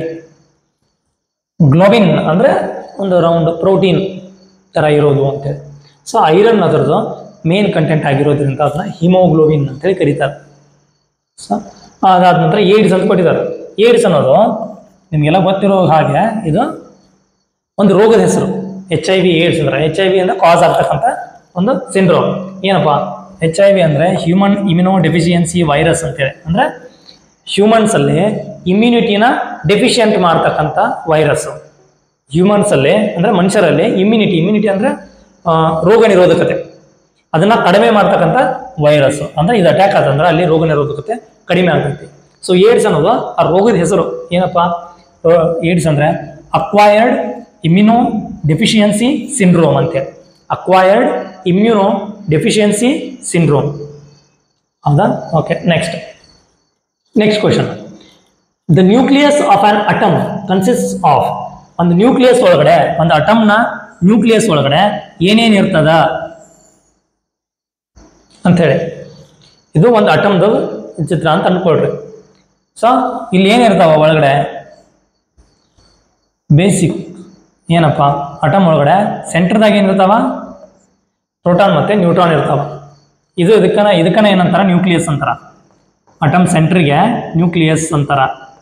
ಗ್ಲೋಬಿನ್ ಅಂದರೆ ಒಂದು ರೌಂಡ್ ಪ್ರೋಟೀನ್ ಥರ ಇರೋದು ಅಂತೇಳಿ. ಸೊ ಐರನ್ ಅದರದ್ದು ಮೇನ್ ಕಂಟೆಂಟ್ ಆಗಿರೋದ್ರಿಂದ ಅದನ್ನ ಹಿಮೋಗ್ಲೋಬಿನ್ ಅಂತೇಳಿ ಕರೀತಾರೆ. ಸೊ ಅದಾದ ನಂತರ ಏಡ್ಸ್ ಅಂತ ಕೊಟ್ಟಿದ್ದಾರೆ. ಏಡ್ಸ್ ಅನ್ನೋದು ನಿಮಗೆಲ್ಲ ಗೊತ್ತಿರೋ ಹಾಗೆ ಇದು ಒಂದು ರೋಗದ ಹೆಸರು. ಎಚ್ ಐ ವಿ ಏಡ್ಸ್ ಅಂದ್ರೆ ಎಚ್ ಐ ವಿ ಅಂದರೆ ಕಾಸ್ ಆಗ್ತಕ್ಕಂಥ ಒಂದು ಸಿಂಡ್ರೋಮ್. ಏನಪ್ಪ ಎಚ್ ಐ ವಿ ಅಂದರೆ ಹ್ಯೂಮನ್ ಇಮ್ಯುನೋ ಡೆಫಿಷಿಯನ್ಸಿ ವೈರಸ್ ಅಂತೇಳಿ. ಅಂದರೆ ಹ್ಯೂಮನ್ಸಲ್ಲಿ ಇಮ್ಯುನಿಟಿನ ಡೆಫಿಷಿಯಂಟ್ ಮಾಡ್ತಕ್ಕಂಥ ವೈರಸ್ಸು. ಹ್ಯೂಮನ್ಸಲ್ಲಿ ಅಂದರೆ ಮನುಷ್ಯರಲ್ಲಿ ಇಮ್ಯುನಿಟಿ ಇಮ್ಯುನಿಟಿ ಅಂದರೆ ರೋಗ ನಿರೋಧಕತೆ, ಅದನ್ನು ಕಡಿಮೆ ಮಾಡ್ತಕ್ಕಂಥ ವೈರಸ್ಸು. ಅಂದರೆ ಇದು ಅಟ್ಯಾಕ್ ಆತಂದ್ರೆ ಅಲ್ಲಿ ರೋಗ ನಿರೋಧಕತೆ ಕಡಿಮೆ ಆಗ್ತೈತಿ. ಸೊ ಏಡ್ಸ್ ಅನ್ನೋದು ಆ ರೋಗದ ಹೆಸರು. ಏನಪ್ಪ ಏಡ್ಸ್ ಅಂದರೆ ಅಕ್ವೈರ್ಡ್ ಇಮ್ಯುನೋ ಡೆಫಿಷಿಯನ್ಸಿ ಸಿಂಡ್ರೋಮ್ ಅಂತೇಳಿ. Acquired immunodeficiency syndrome. ಹೌದಾ? Okay, next next question, the nucleus of an atom consist of, ಒಂದು ನ್ಯೂಕ್ಲಿಯಸ್ ಒಳಗಡೆ, ಒಂದು ಅಟಮ್ನ ನ್ಯೂಕ್ಲಿಯಸ್ ಒಳಗಡೆ ಏನೇನು ಇರ್ತದ ಅಂಥೇಳಿ, ಇದು ಒಂದು ಅಟಮ್ದು ಚಿತ್ರ ಅಂತ ಅಂದ್ಕೊಳ್ರಿ. ಸೊ ಇಲ್ಲಿ ಏನಿರ್ತಾವ ಒಳಗಡೆ, ಬೇಸಿಕ್ ಏನಪ್ಪ, ಅಟಮ್ ಒಳಗಡೆ ಸೆಂಟ್ರದಾಗ ಏನಿರ್ತಾವ, ಪ್ರೋಟಾನ್ ಮತ್ತು ನ್ಯೂಟ್ರಾನ್ ಇರ್ತಾವ. ಇದು ಇದಕ್ಕನ ಇದಕ್ಕನ ಏನಂತಾರ, ನ್ಯೂಕ್ಲಿಯಸ್ ಅಂತಾರ. ಅಟಮ್ ಸೆಂಟ್ರಿಗೆ ನ್ಯೂಕ್ಲಿಯಸ್ ಅಂತಾರ.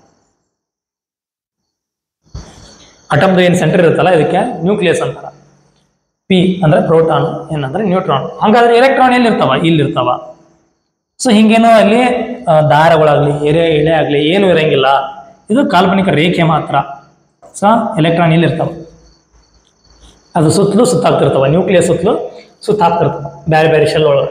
ಅಟಮ್ದು ಏನು ಸೆಂಟರ್ ಇರುತ್ತಲ್ಲ ಇದಕ್ಕೆ ನ್ಯೂಕ್ಲಿಯಸ್ ಅಂತಾರ. ಪಿ ಅಂದ್ರೆ ಪ್ರೋಟಾನ್, ಏನಂದ್ರೆ ನ್ಯೂಟ್ರಾನ್. ಹಾಗಾದ್ರೆ ಎಲೆಕ್ಟ್ರಾನ್ ಎಲ್ಲಿರ್ತಾವ, ಇಲ್ಲಿರ್ತಾವ. ಸೊ ಹಿಂಗೇನೋ ಅಲ್ಲಿ ದಾರಗಳಾಗಲಿ ಎರೆ ಎಳೆ ಆಗಲಿ ಏನು ಇರಂಗಿಲ್ಲ, ಇದು ಕಾಲ್ಪನಿಕ ರೇಖೆ ಮಾತ್ರ. ಸೊ ಎಲೆಕ್ಟ್ರಾನ್ ಇಲ್ಲಿರ್ತಾವ, ಅದು ಸುತ್ತಲೂ ಸುತ್ತಾಗ್ತಿರ್ತಾವ, ನ್ಯೂಕ್ಲಿಯಸ್ ಸುತ್ತಲೂ ಸುತ್ತಾಗ್ತಿರ್ತಾವ ಬೇರೆ ಬೇರೆ ಶೆಲ್ ಒಳಗೆ.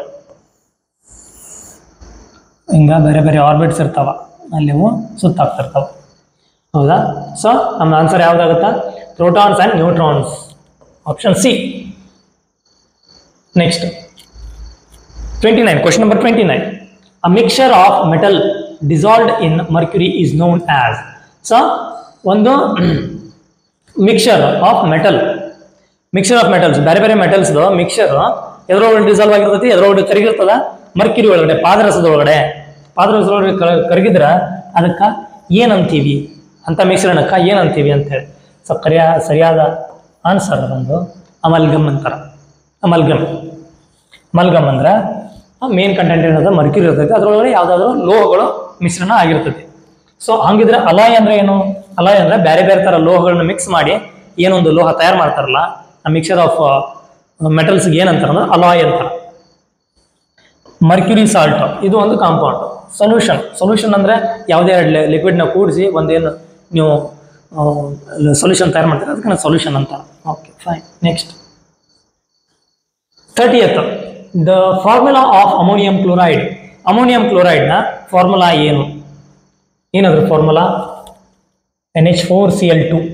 ಹಿಂಗ ಬೇರೆ ಬೇರೆ ಆರ್ಬಿಟ್ಸ್ ಇರ್ತಾವ, ಅಲ್ಲಿವು ಸುತ್ತಾಗ್ತಿರ್ತಾವ. ಹೌದಾ? ಸೊ ನಮ್ಮ ಆನ್ಸರ್ ಯಾವ್ದಾಗುತ್ತಾ, protons and neutrons, option C. Next twenty nine, question number twenty nine, a mixture of metal dissolved in mercury is known as. So ಒಂದು mixture of metal, mixture of metals, ಬೇರೆ ಬೇರೆ ಮೆಟಲ್ಸ್ದು mixture ಎದ್ರೊಳಗೆ dissolve ಆಗಿರ್ತೈತಿ, ಎದ್ರೊಳಗೆ ಕರಗಿರ್ತದ, Mercury ಒಳಗಡೆ, ಪಾದರಸದ ಒಳಗಡೆ, ಪಾದರಸದ ಒಳಗಡೆ ಕರಗಿದ್ರೆ ಅದಕ್ಕೆ ಏನಂತೀವಿ, ಅಂತ ಮಿಶ್ರಣಕ್ಕೆ ಏನಂತೀವಿ ಅಂತೇಳಿ. ಸೊ ಕರಿಯ ಸರಿಯಾದ ಆನ್ಸರ್ ಒಂದು ಅಮಲ್ಗಮ್ ಅಂತಾರೆ. ಅಮಲ್ಗಮ್ ಅಮಲ್ಗಮ್ ಅಂದ್ರೆ ಮೇನ್ ಕಂಟೆಂಟ್ ಏನದ ಮರ್ಕ್ಯುರಿ ಇರ್ತೈತಿ, ಅದರೊಳಗಡೆ ಯಾವುದಾದ್ರೂ ಲೋಹಗಳು ಮಿಶ್ರಣ ಆಗಿರ್ತೈತಿ. ಸೊ ಹಂಗಿದ್ರೆ ಅಲಾಯ್ ಅಂದ್ರೆ ಏನು, ಅಲಾಯ್ ಅಂದ್ರೆ ಬೇರೆ ಬೇರೆ ಥರ ಲೋಹಗಳನ್ನ ಮಿಕ್ಸ್ ಮಾಡಿ ಏನೊಂದು ಲೋಹ ತಯಾರು ಮಾಡ್ತಾರಲ್ಲ, ಆ ಮಿಕ್ಸರ್ ಆಫ್ ಮೆಟಲ್ಸ್ಗೆ ಏನಂತಾರ ಅಂದ್ರೆ ಅಲಾಯ್ ಅಂತಾರೆ. ಮರ್ಕ್ಯುರಿ ಸಾಲ್ಟ್ ಇದು ಒಂದು ಕಾಂಪೌಂಡ್. ಸೊಲ್ಯೂಷನ್, ಸೊಲ್ಯೂಷನ್ ಅಂದ್ರೆ ಯಾವುದೇ ಎರಡು ಲಿಕ್ವಿಡ್ನ ಕೂಡಿಸಿ ಒಂದೇನು ನೀವು ಸೊಲ್ಯೂಷನ್ ತಯಾರು ಮಾಡ್ತೀರ, ಅದಕ್ಕೆ ಸೊಲ್ಯೂಷನ್ ಅಂತ. Okay fine. Next thirtieth, the formula of ammonium chloride. Ammonium ಕ್ಲೋರೈಡ್ನ ಫಾರ್ಮುಲಾ ಏನು, ಏನಾದ್ರು formula? N H four C L two,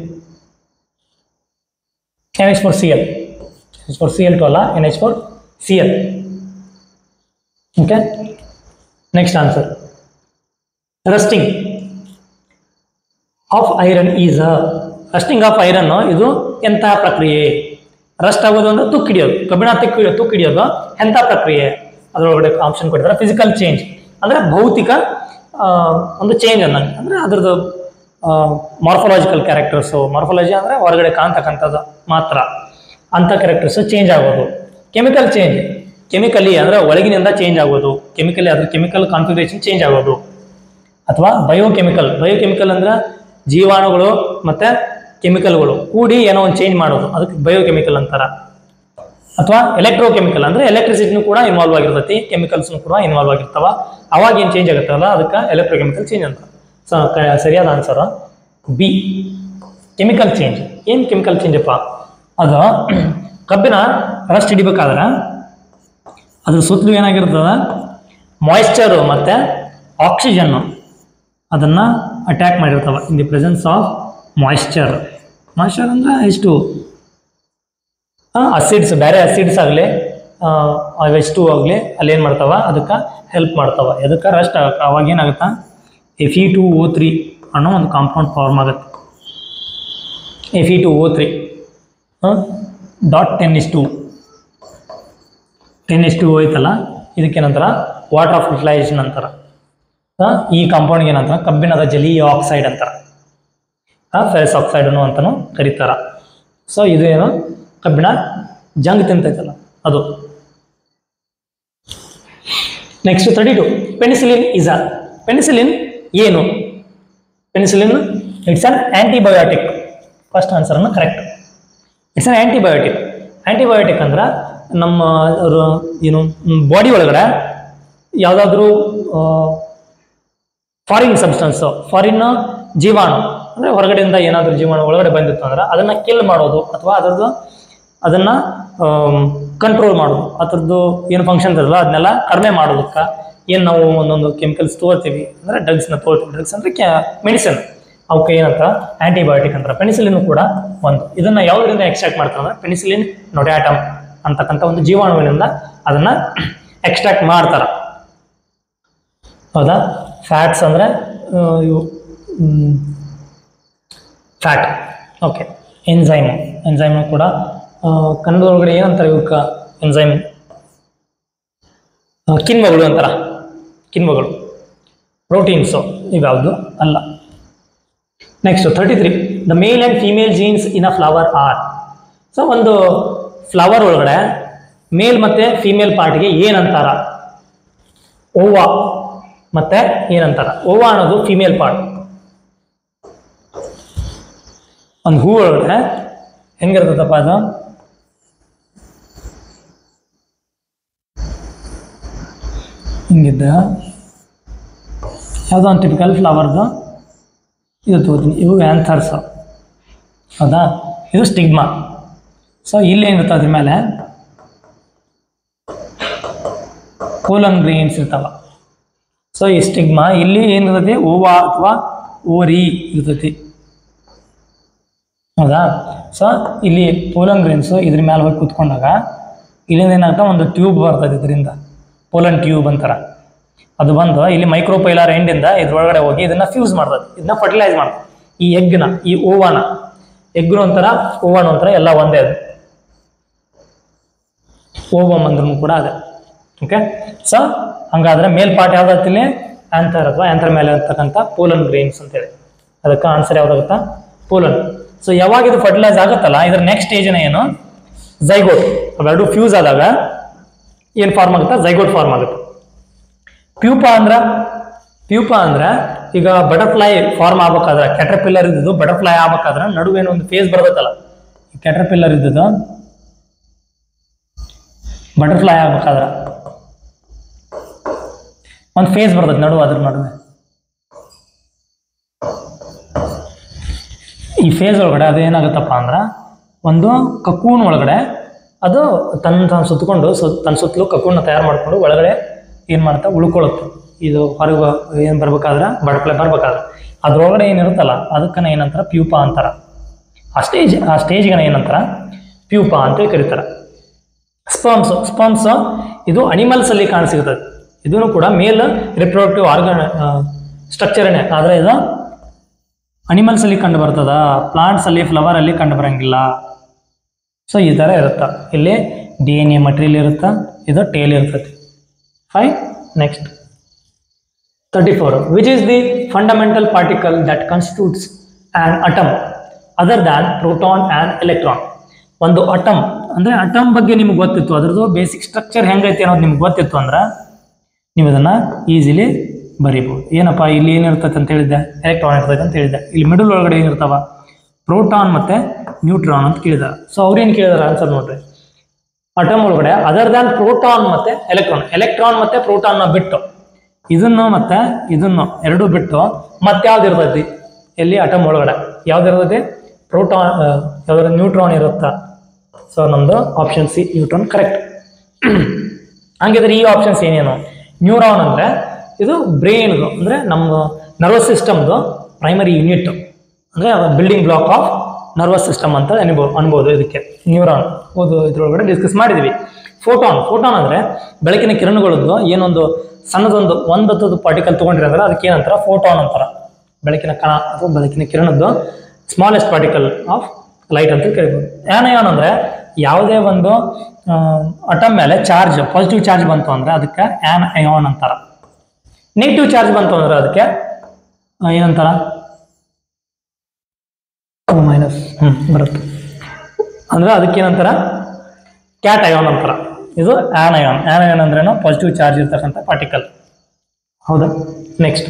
N H four C L, N H four C L two ಅಲ್ಲ, N H four C L. Okay, next answer, rusting of iron is a, rusting of iron ಇದು ಎಂಥ ಪ್ರಕ್ರಿಯೆ? Rust ಆಗೋದು ಅಂದ್ರೆ ತುಕ್ಕು ಹಿಡಿಯೋದು, ಕಬ್ಬಿಣ ತುಕ್ಕು ತುಕ್ಕು ಹಿಡಿಯೋದು ಎಂಥ ಪ್ರಕ್ರಿಯೆ? ಅದರೊಳಗಡೆ ಆಪ್ಷನ್ ಕೊಟ್ಟಿದ್ದಾರೆ. ಫಿಸಿಕಲ್ ಚೇಂಜ್ ಅಂದ್ರೆ ಭೌತಿಕ ಒಂದು ಚೇಂಜ್ ಅನ್ನಂಗೆ, ಅಂದ್ರೆ ಅದ್ರದ್ದು ಮಾರ್ಫಾಲಜಿಕಲ್ ಕ್ಯಾರೆಕ್ಟರ್ಸು, ಮಾರ್ಫಾಲಜಿ ಅಂದ್ರೆ ಹೊರಗಡೆ ಕಾಣ್ತಕ್ಕಂಥದ್ದು ಮಾತ್ರ, ಅಂಥ ಕ್ಯಾರೆಕ್ಟರ್ಸು ಚೇಂಜ್ ಆಗೋದು. ಕೆಮಿಕಲ್ ಚೇಂಜ್, ಕೆಮಿಕಲಿ ಅಂದ್ರೆ ಒಳಗಿನಿಂದ ಚೇಂಜ್ ಆಗೋದು, ಕೆಮಿಕಲಿ ಅದ್ರ ಕೆಮಿಕಲ್ ಕಾನ್ಫಿಗರೇಷನ್ ಚೇಂಜ್ ಆಗೋದು. ಅಥವಾ ಬಯೋಕೆಮಿಕಲ್, ಬಯೋಕೆಮಿಕಲ್ ಅಂದ್ರೆ ಜೀವಾಣುಗಳು ಮತ್ತೆ ಕೆಮಿಕಲ್ಗಳು ಕೂಡಿ ಏನೋ ಒಂದು ಚೇಂಜ್ ಮಾಡೋದು, ಅದಕ್ಕೆ ಬಯೋಕೆಮಿಕಲ್ ಅಂತಾರ. ಅಥವಾ ಎಲೆಕ್ಟ್ರೋಕೆಮಿಕಲ್ ಅಂದ್ರೆ ಎಲೆಕ್ಟ್ರಿಸಿಟಿನೂ ಕೂಡ ಇನ್ವಾಲ್ವ್ ಆಗಿರ್ತೈತಿ, ಕೆಮಿಕಲ್ಸ್ನು ಕೂಡ ಇನ್ವಾಲ್ವ್ ಆಗಿರ್ತಾವ, ಅವಾಗ ಏನು ಚೇಂಜ್ ಆಗುತ್ತಲ್ಲ ಅದಕ್ಕೆ ಎಲೆಕ್ಟ್ರೋಕೆಮಿಕಲ್ ಚೇಂಜ್ ಅಂತ. ಸೊ ಸರಿಯಾದ ಆನ್ಸರ್ ಬಿ, ಕೆಮಿಕಲ್ ಚೇಂಜ್. ಏನು ಕೆಮಿಕಲ್ ಚೇಂಜ್ ಅಪ್ಪ? ಅದು ಕಬ್ಬಿನ ರಸ್ಟ್ ಹಿಡಿಬೇಕಾದ್ರೆ ಅದ್ರ ಸುತ್ತಲೂ ಏನಾಗಿರ್ತದ, ಮಾಯಿಶ್ಚರು ಮತ್ತು ಆಕ್ಸಿಜನ್ನು ಅದನ್ನು ಅಟ್ಯಾಕ್ ಮಾಡಿರ್ತಾವ in the presence of moisture. Moisture ಅಂದರೆ ಎಷ್ಟು ಅಸಿಡ್ಸ್, ಬೇರೆ ಅಸಿಡ್ಸ್ ಆಗಲಿ ಅವೆಷ್ಟು ಆಗಲಿ ಅಲ್ಲಿ ಏನು ಮಾಡ್ತಾವ, ಅದಕ್ಕೆ ಹೆಲ್ಪ್ ಮಾಡ್ತಾವ, ಅದಕ್ಕೆ ರಸ್ಟ್ ಆಗಕ್ಕೆ. ಅವಾಗ ಏನಾಗುತ್ತಾ, F E two O three ಅನ್ನೋ ಒಂದು ಕಾಂಪೌಂಡ್ ಫಾರ್ಮ್ ಆಗುತ್ತೆ. F E two O three dot ten is two ten is two ಹೋಯ್ತಲ್ಲ, ಇದಕ್ಕೇನಂತಾರ ವಾಟರ್ ಆಫ್ ಯುಟಿಲೈಸೇಷನ್ ಅಂತಾರ. ಈ ಕಾಂಪೌಂಡ್ಗೆ ಏನಂತಾರ ಕಬ್ಬಿಣದ ಜಲೀಯ ಆಕ್ಸೈಡ್ ಅಂತಾರ, ಫೆರಸ್ ಆಕ್ಸೈಡನ್ನು ಅಂತಲೂ ಕರೀತಾರ. ಸೊ ಇದು ಏನು ಕಬ್ಬಿಣ ಜಂಗ್ ತಿಂತೈತಲ್ಲ ಅದು. Next thirty two, penicillin is a, penicillin ಏನು? Penicillin it's an antibiotic. First ಆನ್ಸರ್ನ correct, it's an antibiotic. Antibiotic ಅಂದ್ರೆ ನಮ್ಮ ಏನು ಬಾಡಿ ಒಳಗಡೆ ಯಾವುದಾದ್ರೂ ಫಾರಿನ್ ಸಬ್ಸ್ಟೆನ್ಸು, ಫಾರಿನ್ ಜೀವಾಣು ಅಂದರೆ ಹೊರಗಡೆಯಿಂದ ಏನಾದರೂ ಜೀವಾಣು ಒಳಗಡೆ ಬಂದಿತ್ತು ಅಂದ್ರೆ ಅದನ್ನು ಕಿಲ್ ಮಾಡೋದು, ಅಥವಾ ಅದರದ್ದು ಅದನ್ನು ಕಂಟ್ರೋಲ್ ಮಾಡೋದು, ಅದರದ್ದು ಏನು ಫಂಕ್ಷನ್ಸ್ ಇರಲ್ಲ ಅದನ್ನೆಲ್ಲ ಕಡಿಮೆ ಮಾಡೋದಕ್ಕೆ ಏನು ನಾವು ಒಂದೊಂದು ಕೆಮಿಕಲ್ಸ್ ತೊಗೊಳ್ತೀವಿ ಅಂದರೆ ಡ್ರಗ್ಸ್ನ ತೊಗೊಳ್ತೀವಿ. ಡ್ರಗ್ಸ್ ಅಂದರೆ ಕ್ಯಾ ಮೆಡಿಸಿನ್, ಅವಕ್ಕೆ ಏನಂತ ಆಂಟಿಬಯೋಟಿಕ್ ಅಂತಾರೆ. ಪೆನಿಸಿಲಿನ್ ಕೂಡ ಒಂದು. ಇದನ್ನು ಯಾವುದರಿಂದ ಎಕ್ಸ್ಟ್ರಾಕ್ಟ್ ಮಾಡ್ತಾರೆ ಅಂದರೆ ಪೆನಿಸಿಲಿನ್ ನೊಟ್ಯಾಟಮ್ ಅಂತಕ್ಕಂಥ ಒಂದು ಜೀವಾಣುವಿನಿಂದ ಅದನ್ನು ಎಕ್ಸ್ಟ್ರಾಕ್ಟ್ ಮಾಡ್ತಾರೆ. ಹೌದಾ? ಫ್ಯಾಟ್ಸ್ ಅಂದರೆ ಇವು ಫ್ಯಾಟ್. Okay, enzyme. ಎನ್ಸೈಮ್ ಕೂಡ ಕನ್ನಡದೊಳಗಡೆ ಏನಂತಾರೆ ಇವಕ್ಕೆ? ಎನ್ಸೈಮ್ ಕಿಣ್ವಗಳು ಅಂತಾರ, ಕಿಣ್ವಗಳು. ಪ್ರೋಟೀನ್ಸು ಇವ್ಯಾವುದು ಅಲ್ಲ. Next thirty three the male and female genes in a flower are. So ಒಂದು ಫ್ಲವರ್ ಒಳಗಡೆ ಮೇಲ್ ಮತ್ತು ಫೀಮೇಲ್ ಪಾರ್ಟ್ಗೆ ಏನಂತಾರ? ಓವಾ ಮತ್ತು ಏನಂತಾರ? ಓವಾ ಅನ್ನೋದು ಫೀಮೇಲ್ ಪಾರ್ಟ್. ಒಂದು ಹೂ ಒಳಗಡೆ ಹೆಂಗಿರ್ತದಪ್ಪ ಅದು? ಹಿಂಗಿದ್ದ ಯಾವುದೋ ಒಂದು ಟಿಪಿಕಲ್ ಫ್ಲವರ್ದು ಇದು ತಗೋತೀನಿ. ಇವು ಆ್ಯಂಥರ್ಸ್, ಹೌದಾ? ಇದು ಸ್ಟಿಗ್ಮಾ. ಸೊ ಇಲ್ಲಿ ಏನಿರ್ತದೆ ಅದ್ರ ಮೇಲೆ ಪೋಲನ್ ಗ್ರೀನ್ಸ್ ಇರ್ತಾವ. ಸೊ ಈ ಸ್ಟಿಗ್ಮಾ ಇಲ್ಲಿ ಏನಿರ್ತೈತಿ? ಓವಾ ಅಥವಾ ಓರಿ ಇರ್ತೈತಿ, ಹೌದಾ? ಸೊ ಇಲ್ಲಿ ಪೋಲನ್ ಗ್ರೀನ್ಸು ಇದ್ರ ಮೇಲೆ ಹೋಗಿ ಕೂತ್ಕೊಂಡಾಗ ಇಲ್ಲಿಂದ ಏನಾಗ್ತಾ ಒಂದು ಟ್ಯೂಬ್ ಬರ್ತದೆ, ಇದರಿಂದ ಪೋಲನ್ ಟ್ಯೂಬ್ ಅಂತಾರ. ಅದು ಬಂದು ಇಲ್ಲಿ ಮೈಕ್ರೋಪೈಲಾರ್ ಎಂಡಿಂದ ಇದ್ರೊಳಗಡೆ ಹೋಗಿ ಇದನ್ನ ಫ್ಯೂಸ್ ಮಾಡ್ತದೆ, ಇದನ್ನ ಫರ್ಟಿಲೈಸ್ ಮಾಡ್ತದೆ. ಈ ಎಗ್ನ, ಈ ಓವಾನ, ಎಗ್ನು ಒಂಥರ ಓವಾನ ಒಂಥರ ಎಲ್ಲ ಒಂದೇ. ಅದು ಓವಮ್ ಅಂದ್ರೂ ಕೂಡ ಅದೇ. ಓಕೆ, ಸೊ ಹಂಗಾದ್ರೆ ಮೇಲ್ಪಾಟ್ ಯಾವ್ದಾಗ್ತಿಲ್ಲಿ? ಆಂಥರ್ ಅಥವಾ ಆಂಥರ್ ಮೇಲೆ ಇರ್ತಕ್ಕಂಥ ಪೋಲನ್ ಗ್ರೇನ್ಸ್ ಅಂತೇಳಿ. ಅದಕ್ಕೆ ಆನ್ಸರ್ ಯಾವ್ದಾಗುತ್ತಾ? ಪೋಲನ್. ಸೊ ಯಾವಾಗ ಇದು ಫರ್ಟಿಲೈಸ್ ಆಗುತ್ತಲ್ಲ, ಇದ್ರ ನೆಕ್ಸ್ಟ್ ಸ್ಟೇಜ್ನ ಏನು? ಝೈಗೋಟ್. ಅವೆರಡು ಫ್ಯೂಸ್ ಆದಾಗ ಏನು ಫಾರ್ಮ್ ಆಗುತ್ತಾ? ಝೈಗೋಟ್ ಫಾರ್ಮ್ ಆಗುತ್ತೆ. ಪ್ಯೂಪಾ ಅಂದ್ರ ಪ್ಯೂಪಾ ಅಂದ್ರೆ ಈಗ ಬಟರ್ಫ್ಲೈ ಫಾರ್ಮ್ ಆಗ್ಬೇಕಾದ್ರೆ, ಕ್ಯಾಟರ್ಪಿಲ್ಲರ್ ಇದ್ದು ಬಟರ್ಫ್ಲೈ ಆಗ್ಬೇಕಾದ್ರೆ ನಡುವೇನು ಒಂದು ಫೇಸ್ ಬರ್ತೈತಲ್ಲ, ಈ ಕ್ಯಾಟರ್ಪಿಲ್ಲರ್ ಇದ್ದದ್ದು ಬಟರ್ಫ್ಲೈ ಆಗ್ಬೇಕಾದ್ರೆ ಒಂದು ಫೇಸ್ ಬರ್ತೈತೆ ನಡುವೆ, ಅದ್ರ ನಡುವೆ. ಈ ಫೇಸ್ ಒಳಗಡೆ ಅದು ಏನಾಗುತ್ತಪ್ಪ ಅಂದ್ರೆ ಒಂದು ಕಕೂನ್ ಒಳಗಡೆ ಅದು ತನ್ನ ತಾನು ಸುತ್ತಕೊಂಡು ಸು ತನ್ನ ಸುತ್ತಲೂ ಕಕೂನ್ನ ತಯಾರು ಮಾಡಿಕೊಂಡು ಒಳಗಡೆ ಏನು ಮಾಡುತ್ತಾ? ಉಳ್ಕೊಳ್ಳುತ್ತೆ. ಇದು ಹೊರಗೆ ಏನು ಬರ್ಬೇಕಾದ್ರೆ, ಬಟರ್ಫ್ಲೈ ಬರ್ಬೇಕಾದ್ರೆ ಅದ್ರೊಳಗಡೆ ಏನಿರುತ್ತಲ್ಲ ಅದಕ್ಕನ ಏನಂತಾರ? ಪ್ಯೂಪಾ ಅಂತಾರ. ಆ ಸ್ಟೇಜ್ ಆ ಸ್ಟೇಜ್ಗನ ಏನಂತಾರ? ಪ್ಯೂಪಾ ಅಂತ ಕರೀತಾರೆ. ಸ್ಪರ್ಮ್ಸ್ ಸ್ಪರ್ಮ್ಸ್ ಇದು ಅನಿಮಲ್ಸ್ ಅಲ್ಲಿ ಕಾಣಸಿಗ್ತದೆ. ಇದನ್ನು ಕೂಡ ಮೇಲ್ ರಿಪ್ರೊಡಕ್ಟಿವ್ ಆರ್ಗನ್ ಸ್ಟ್ರಕ್ಚರ್ನೇ, ಆದರೆ ಇದು ಅನಿಮಲ್ಸ್ ಅಲ್ಲಿ ಕಂಡು ಬರ್ತದ, ಪ್ಲಾಂಟ್ಸ್ ಅಲ್ಲಿ, ಫ್ಲವರ್ ಅಲ್ಲಿ ಕಂಡು ಬರಂಗಿಲ್ಲ. ಸೊ ಈ ಥರ ಇರುತ್ತೆ. ಇಲ್ಲಿ ಡಿ ಎನ್ ಎ ಮಟೀರಿಯಲ್ ಇರುತ್ತೆ, ಇದು ಟೇಲ್ ಇರ್ತೈತಿ. Fine. Next thirty four which is the fundamental particle that constitutes an atom other than proton and electron. ಒಂದು ಅಟಮ್ ಅಂದರೆ ಅಟಮ್ ಬಗ್ಗೆ ನಿಮ್ಗೆ ಗೊತ್ತಿತ್ತು, ಅದರದ್ದು ಬೇಸಿಕ್ ಸ್ಟ್ರಕ್ಚರ್ ಹೆಂಗೈತಿ ಅನ್ನೋದು ನಿಮ್ಗೆ ಗೊತ್ತಿತ್ತು ಅಂದ್ರೆ ನೀವು ಇದನ್ನು ಈಸಿಲಿ ಬರೀಬೋದು. ಏನಪ್ಪ ಇಲ್ಲಿ ಏನಿರ್ತೈತೆ ಅಂತ ಹೇಳಿದ್ದೆ? ಎಲೆಕ್ಟ್ರಾನ್ ಇರ್ತೈತೆ ಅಂತ ಹೇಳಿದ್ದೆ. ಇಲ್ಲಿ ಮಿಡಲ್ ಒಳಗಡೆ ಏನಿರ್ತಾವ? ಪ್ರೋಟಾನ್ ಮತ್ತು ನ್ಯೂಟ್ರಾನ್ ಅಂತ ಕೇಳಿದಾರೆ. ಸೊ ಅವ್ರೇನು ಕೇಳಿದಾರೆ ಆನ್ಸರ್ ನೋಡ್ರಿ. ಅಟಮ್ ಒಳಗಡೆ ಅದರ್ ದ್ಯಾನ್ ಪ್ರೋಟಾನ್ ಮತ್ತು ಎಲೆಕ್ಟ್ರಾನ್, ಎಲೆಕ್ಟ್ರಾನ್ ಮತ್ತು ಪ್ರೋಟಾನ್ನ ಬಿಟ್ಟು, ಇದನ್ನು ಮತ್ತು ಇದನ್ನು ಎರಡು ಬಿಟ್ಟು ಮತ್ತೆ ಯಾವ್ದು ಇರ್ತೈತಿ ಎಲ್ಲಿ? ಅಟಮ್ ಒಳಗಡೆ ಯಾವ್ದು ಇರ್ತೈತಿ? ಪ್ರೋಟಾನ್, ಯಾವ್ದಾದ್ರು ನ್ಯೂಟ್ರಾನ್ ಇರುತ್ತಾ? ಸೊ ನಮ್ಮದು ಆಪ್ಷನ್ ಸಿ ನ್ಯೂಟ್ರಾನ್ ಕರೆಕ್ಟ್. ಹಂಗಿದ್ರೆ ಈ ಆಪ್ಷನ್ಸ್ ಏನೇನು? ನ್ಯೂರಾನ್ ಅಂದರೆ ಇದು ಬ್ರೈನ್ದು, ಅಂದರೆ ನಮ್ಮ ನರ್ವಸ್ ಸಿಸ್ಟಮ್ದು ಪ್ರೈಮರಿ ಯೂನಿಟ್, ಅಂದರೆ building block of nervous system ಅಂತ ಅನ್ಬೋದು ಅನ್ಬೋದು ಇದಕ್ಕೆ ನ್ಯೂರಾನ್. ಓದು ಇದ್ರೊಳಗಡೆ ಡಿಸ್ಕಸ್ ಮಾಡಿದ್ವಿ. ಫೋಟಾನ್ ಫೋಟಾನ್ ಅಂದರೆ ಬೆಳಕಿನ ಕಿರಣಗಳದ್ದು ಏನೊಂದು ಸಣ್ಣದೊಂದು ಒಂದದ್ದು ಪಾರ್ಟಿಕಲ್ ತೊಗೊಂಡಿರೋದ್ರೆ ಅದಕ್ಕೆ ಏನಂತಾರೆ? ಫೋಟಾನ್ ಅಂತಾರೆ. ಬೆಳಕಿನ ಕಣ ಅಥವಾ ಬೆಳಕಿನ ಕಿರಣದ್ದು ಸ್ಮಾಲೆಸ್ಟ್ ಪಾರ್ಟಿಕಲ್ ಆಫ್ ಲೈಟ್ ಅಂತ ಕೇಳ್ಬೋದು. ಆ್ಯನಯಾನ್ ಅಂದರೆ ಯಾವುದೇ ಒಂದು ಅಟಮ್ ಮೇಲೆ ಚಾರ್ಜ್, ಪಾಸಿಟಿವ್ ಚಾರ್ಜ್ ಬಂತು ಅಂದರೆ ಅದಕ್ಕೆ ಆ್ಯನ್ ಅಯಾನ್ ಅಂತಾರೆ. ನೆಗೆಟಿವ್ ಚಾರ್ಜ್ ಬಂತು ಅಂದ್ರೆ ಅದಕ್ಕೆ ಏನಂತಾರ? ಮೈನಸ್ ಹ್ಞೂ ಬರುತ್ತೆ. ಅಂದರೆ ಅದಕ್ಕೆ ಏನಂತಾರ? ಕ್ಯಾಟ್ ಅಯಾನ್ ಅಂತಾರ. ಇದು ಆ್ಯನ್ ಅಯಾನ್. ಆ್ಯನ್ ಅಯಾನ್ ಅಂದ್ರೇನು? ಪಾಸಿಟಿವ್ ಚಾರ್ಜ್ ಇರ್ತಕ್ಕಂಥ ಪಾರ್ಟಿಕಲ್. ಹೌದಾ? Next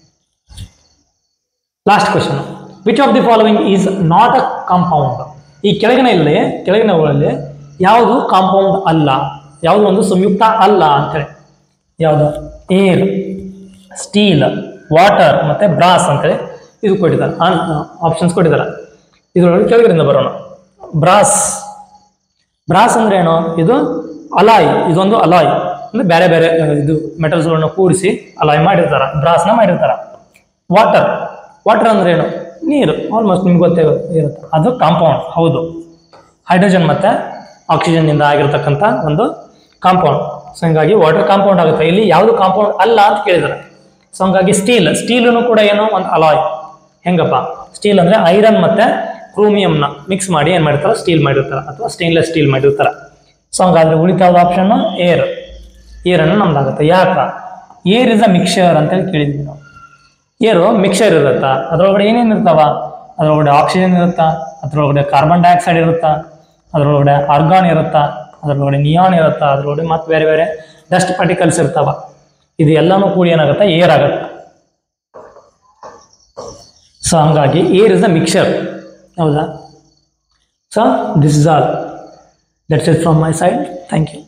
last question. Which of the following is not a compound? ಈ ಕೆಳಗಿನ ಇಲ್ಲಿ ಕೆಳಗಿನವುಗಳಲ್ಲಿ ಯಾವುದು ಕಾಂಪೌಂಡ್ ಅಲ್ಲ, ಯಾವುದು ಒಂದು ಸಂಯುಕ್ತ ಅಲ್ಲ ಅಂತೇಳಿ? ಯಾವುದು? ಏರ್, ಸ್ಟೀಲ್, ವಾಟರ್ ಮತ್ತು ಬ್ರಾಸ್ ಅಂತೇಳಿ ಇದು ಕೊಟ್ಟಿದ್ದಾರೆ, ಆಪ್ಷನ್ಸ್ ಕೊಟ್ಟಿದ್ದಾರೆ. ಇದರೊಳಗೆ ಕೆಳಗಡೆಯಿಂದ ಬರೋಣ. ಬ್ರಾಸ್ ಬ್ರಾಸ್ ಅಂದ್ರೆ ಏನು? ಇದು ಅಲಾಯ್, ಇದೊಂದು ಅಲಾಯ್ ಅಂದರೆ ಬೇರೆ ಬೇರೆ ಇದು ಮೆಟಲ್ಸ್ಗಳನ್ನ ಕೂಡಿಸಿ ಅಲಾಯ್ ಮಾಡಿರ್ತಾರೆ, ಬ್ರಾಸ್ನ ಮಾಡಿರ್ತಾರೆ. ವಾಟರ್ ವಾಟರ್ ಅಂದ್ರೆ ಏನು? ನೀರು. ಆಲ್ಮೋಸ್ಟ್ ನಿಮ್ಗೆ ಗೊತ್ತೇ ಇರುತ್ತೆ, ಅದು ಕಾಂಪೌಂಡ್. ಹೌದು, ಹೈಡ್ರೋಜನ್ ಮತ್ತು ಆಕ್ಸಿಜನ್ನಿಂದ ಆಗಿರ್ತಕ್ಕಂಥ ಒಂದು ಕಾಂಪೌಂಡ್. ಸೊ ಹೀಗಾಗಿ ವಾಟರ್ ಕಾಂಪೌಂಡ್ ಆಗುತ್ತೆ. ಇಲ್ಲಿ ಯಾವುದು ಕಾಂಪೌಂಡ್ ಅಲ್ಲ ಅಂತ ಕೇಳಿದ್ದಾರೆ. ಸೊ ಹಂಗಾಗಿ ಸ್ಟೀಲ್ ಸ್ಟೀಲೂ ಕೂಡ ಏನೋ ಒಂದು ಅಲಾಯ್. ಹೆಂಗಪ್ಪ? ಸ್ಟೀಲ್ ಅಂದರೆ ಐರನ್ ಮತ್ತು ಕ್ರೋಮಿಯಂನ ಮಿಕ್ಸ್ ಮಾಡಿ ಏನು ಮಾಡಿರ್ತಾರೆ, ಸ್ಟೀಲ್ ಮಾಡಿರ್ತಾರೆ ಅಥವಾ ಸ್ಟೇನ್ಲೆಸ್ ಸ್ಟೀಲ್ ಮಾಡಿರ್ತಾರೆ. ಸೊ ಹಂಗಾದ್ರೆ ಉಳಿತಾದ ಆಪ್ಷನ್ನು ಏರ್. ಏರನ್ನು ನಮ್ದಾಗುತ್ತೆ. ಯಾಕೆ? ಏರ್ ಇಸ್ ಅ ಮಿಕ್ಸರ್ ಅಂತೇಳಿ ಕೇಳಿದ್ವಿ ನಾವು. ಏರು ಮಿಕ್ಸರ್ ಇರುತ್ತಾ, ಅದರೊಳಗಡೆ ಏನೇನು ಇರ್ತಾವ? ಅದರೊಳಗಡೆ ಆಕ್ಸಿಜನ್ ಇರುತ್ತಾ, ಅದರೊಳಗಡೆ ಕಾರ್ಬನ್ ಡೈಆಕ್ಸೈಡ್ ಇರುತ್ತಾ, ಅದರೊಳಗಡೆ ಆರ್ಗಾನ್ ಇರುತ್ತಾ, ಅದರೊಳಗಡೆ ನಿಯಾನ್ ಇರುತ್ತಾ, ಅದರೊಳಗಡೆ ಮತ್ತು ಬೇರೆ ಬೇರೆ ಡಸ್ಟ್ ಪಾರ್ಟಿಕಲ್ಸ್ ಇರ್ತಾವ. ಇದು ಎಲ್ಲನೂ ಕೂಡಿ ಏನಾಗುತ್ತೆ, ಏರ್ ಆಗುತ್ತೆ. ಸೊ ಹಂಗಾಗಿ ಏರ್ ಇಸ್ ಅ ಮಿಕ್ಸರ್. ಹೌದಾ? So this is all. That's it from my side. Thank you.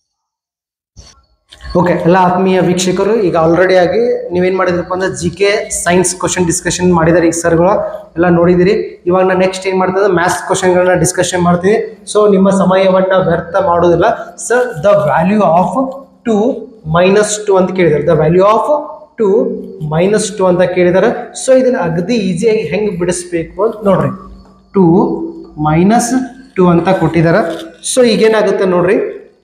Okay, ಎಲ್ಲ ಆತ್ಮೀಯ ವೀಕ್ಷಕರು, ಈಗ ಆಲ್ರೆಡಿ ಆಗಿ ನೀವೇನು ಮಾಡಿದ್ರಪ್ಪ ಅಂದ್ರೆ G K science question discussion ಮಾಡಿದ್ದಾರೆ ಈ ಸರ್ಗಳು ಎಲ್ಲ ನೋಡಿದಿರಿ. ಇವಾಗ ನಾನು ನೆಕ್ಸ್ಟ್ ಏನು ಮಾಡ್ತದೆ, ಮ್ಯಾಥ್ಸ್ ಕ್ವಶನ್ಗಳನ್ನ ಡಿಸ್ಕಷನ್ ಮಾಡ್ತೀವಿ. ಸೊ ನಿಮ್ಮ ಸಮಯವನ್ನು ವ್ಯರ್ಥ ಮಾಡೋದಿಲ್ಲ. Sir, the value of two minus two ಅಂತ ಕೇಳಿದ್ದಾರೆ. The value of two minus two ಅಂತ ಕೇಳಿದ್ದಾರೆ. ಸೊ ಇದನ್ನು ಅಗದಿ ಈಸಿಯಾಗಿ ಹೆಂಗೆ ಬಿಡಿಸ್ಬೇಕು ಅಂತ ನೋಡ್ರಿ. ಟು ಮೈನಸ್ ಟು ಅಂತ ಕೊಟ್ಟಿದ್ದಾರೆ. ಸೊ ಈಗೇನಾಗುತ್ತೆ ನೋಡ್ರಿ.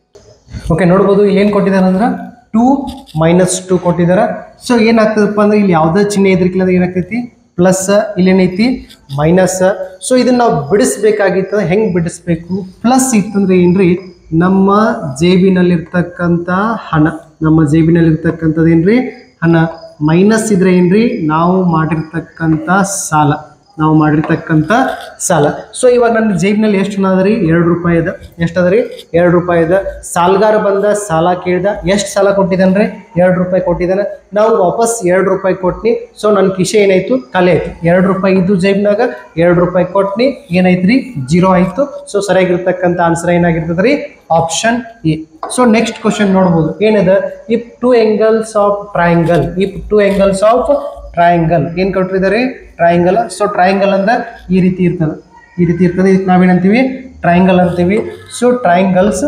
ಓಕೆ, ನೋಡ್ಬೋದು ಏನು ಕೊಟ್ಟಿದ್ದಾರೆ ಅಂದ್ರೆ ಟು ಮೈನಸ್ ಟು ಕೊಟ್ಟಿದ್ದಾರೆ. ಸೊ ಏನಾಗ್ತದಪ್ಪ ಅಂದ್ರೆ ಇಲ್ಲಿ ಯಾವುದೇ ಚಿಹ್ನೆ ಇದ್ರಿಕಿಲ್ಲ ಅಂದ್ರೆ ಏನಾಗ್ತೈತಿ, ಪ್ಲಸ್, ಇಲ್ಲೇನೈತಿ ಮೈನಸ್. ಸೊ ಇದನ್ನ ನಾವು ಬಿಡಿಸ್ಬೇಕಾಗಿತ್ತು. ಹೆಂಗೆ ಬಿಡಿಸ್ಬೇಕು? ಪ್ಲಸ್ ಇತ್ತಂದ್ರೆ ಏನ್ರಿ, ನಮ್ಮ ಜೇಬಿನಲ್ಲಿರ್ತಕ್ಕಂಥ ಹಣ, ನಮ್ಮ ಜೇಬಿನಲ್ಲಿರ್ತಕ್ಕಂಥದ್ದು ಏನ್ರಿ ಹಣ. ಮೈನಸ್ ಇದ್ರೆ ಏನ್ರಿ, ನಾವು ಮಾಡಿರ್ತಕ್ಕಂಥ ಸಾಲ, ನಾವು ಮಾಡಿರ್ತಕ್ಕಂಥ ಸಾಲ. ಸೊ ಇವಾಗ ನನ್ನ ಜೇಬಿನಲ್ಲಿ ಎಷ್ಟು ಹಣ ಅದ ರೀ? ಎರಡು ರೂಪಾಯಿ ಅದ. ಎಷ್ಟು ಅದ ರೀ? ಎರಡು ರೂಪಾಯಿ ಅದ. ಸಾಲಗಾರ ಬಂದ, ಸಾಲ ಕೇಳ್ದ. ಎಷ್ಟು ಸಾಲ ಕೊಟ್ಟಿದ್ದಾನೆ ರೀ? ಎರಡು ರೂಪಾಯಿ ಕೊಟ್ಟಿದ್ದಾನೆ. ನಾವು ವಾಪಸ್ ಎರಡು ರೂಪಾಯಿ ಕೊಟ್ನಿ. ಸೊ ನನ್ನ ಕಿಶೆ ಏನಾಯ್ತು, ಖಾಲಿ ಆಯ್ತು. ಎರಡು ರೂಪಾಯಿ ಇದ್ದು ಜೇಬ್ನಾಗ ಎರಡು ರೂಪಾಯಿ ಕೊಟ್ನಿ, ಏನಾಯ್ತು ರೀ? ಜೀರೋ ಆಯಿತು. ಸೊ ಸರಿಯಾಗಿರ್ತಕ್ಕಂಥ ಆನ್ಸರ್ ಏನಾಗಿರ್ತದೆ ರೀ? Option A. So next question ನೋಡ್ಬೋದು. ಏನದ? If two angles of triangle, if two angles of triangle ಏನು ಕೊಟ್ಟಿದ್ದಾರೆ? ಟ್ರಯಾಂಗಲ್. ಸೊ ಟ್ರಯಾಂಗಲ್ ಅಂದ್ರೆ ಈ ರೀತಿ ಇರ್ತದೆ, ಈ ರೀತಿ ಇರ್ತದೆ. ಇದಕ್ಕೆ ನಾವೇನಂತೀವಿ? ಟ್ರಯಾಂಗಲ್ ಅಂತೀವಿ. So triangles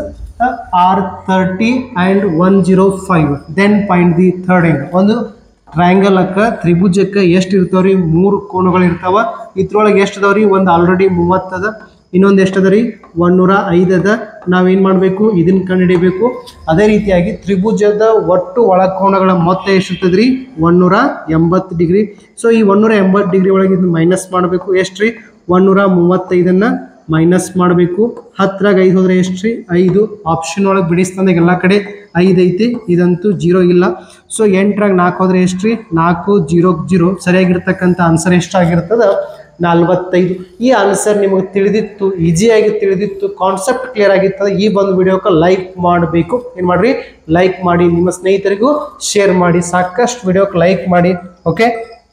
are thirty and one zero five. Then point the third angle. ಒಂದು ಟ್ರಯಾಂಗಲಕ್ಕೆ, ತ್ರಿಭುಜಕ್ಕೆ ಎಷ್ಟು ಇರ್ತಾವ್ರಿ? ಮೂರು ಕೋನಗಳು ಇರ್ತಾವ. ಇದ್ರೊಳಗೆ ಎಷ್ಟು ಅದಾವ್ರಿ? ಒಂದು ಆಲ್ರೆಡಿ ಮೂವತ್ತದ, ಇನ್ನೊಂದು ಎಷ್ಟು ಅದ ರೀ? ಒನ್ನೂರ ಐದು ಅದ. ನಾವೇನು ಮಾಡಬೇಕು? ಇದನ್ನು ಕಂಡುಹಿಡಿಯಬೇಕು. ಅದೇ ರೀತಿಯಾಗಿ ತ್ರಿಭುಜದ ಒಟ್ಟು ಒಳಕೋನಗಳ ಮೊತ್ತ ಎಷ್ಟಿರ್ತದೆ ರೀ? ಒನ್ನೂರ ಎಂಬತ್ತು ಡಿಗ್ರಿ. ಸೊ ಈ ಒನ್ನೂರ ಎಂಬತ್ತು ಡಿಗ್ರಿ ಒಳಗೆ ಇದನ್ನು ಮೈನಸ್ ಮಾಡಬೇಕು. ಎಷ್ಟು ರೀ? ಒನ್ನೂರ ಮೂವತ್ತೈದನ್ನು ಮೈನಸ್ ಮಾಡಬೇಕು. ಹತ್ತರಾಗ ಐದು ಹೋದರೆ ಎಷ್ಟು ರೀ? ಐದು. ಆಪ್ಷನ್ ಒಳಗೆ ಬಿಡಿಸ್ತಂದಾಗ ಎಲ್ಲ ಕಡೆ ಐದು ಐತಿ, ಇದಂತೂ ಜೀರೋ ಇಲ್ಲ. ಸೊ ಎಂಟರಾಗ ನಾಲ್ಕು ಹೋದರೆ ಎಷ್ಟು ರೀ? ನಾಲ್ಕು. Zero zero. ಸರಿಯಾಗಿರ್ತಕ್ಕಂಥ ಆನ್ಸರ್ ಎಷ್ಟಾಗಿರ್ತದೆ? ನಲ್ವತ್ತೈದು. ಈ ಆನ್ಸರ್ ನಿಮಗೆ ತಿಳಿದಿತ್ತು, ಈಸಿಯಾಗಿ ತಿಳಿದಿತ್ತು, ಕಾನ್ಸೆಪ್ಟ್ ಕ್ಲಿಯರ್ ಆಗಿರ್ತದೆ. ಈ ಒಂದು ವಿಡಿಯೋಕ್ಕೆ ಲೈಕ್ ಮಾಡಬೇಕು. ಏನು ಮಾಡಿರಿ? ಲೈಕ್ ಮಾಡಿ, ನಿಮ್ಮ ಸ್ನೇಹಿತರಿಗೂ ಶೇರ್ ಮಾಡಿ. ಸಾಕಷ್ಟು ವಿಡಿಯೋಕ್ಕೆ ಲೈಕ್ ಮಾಡಿ. Okay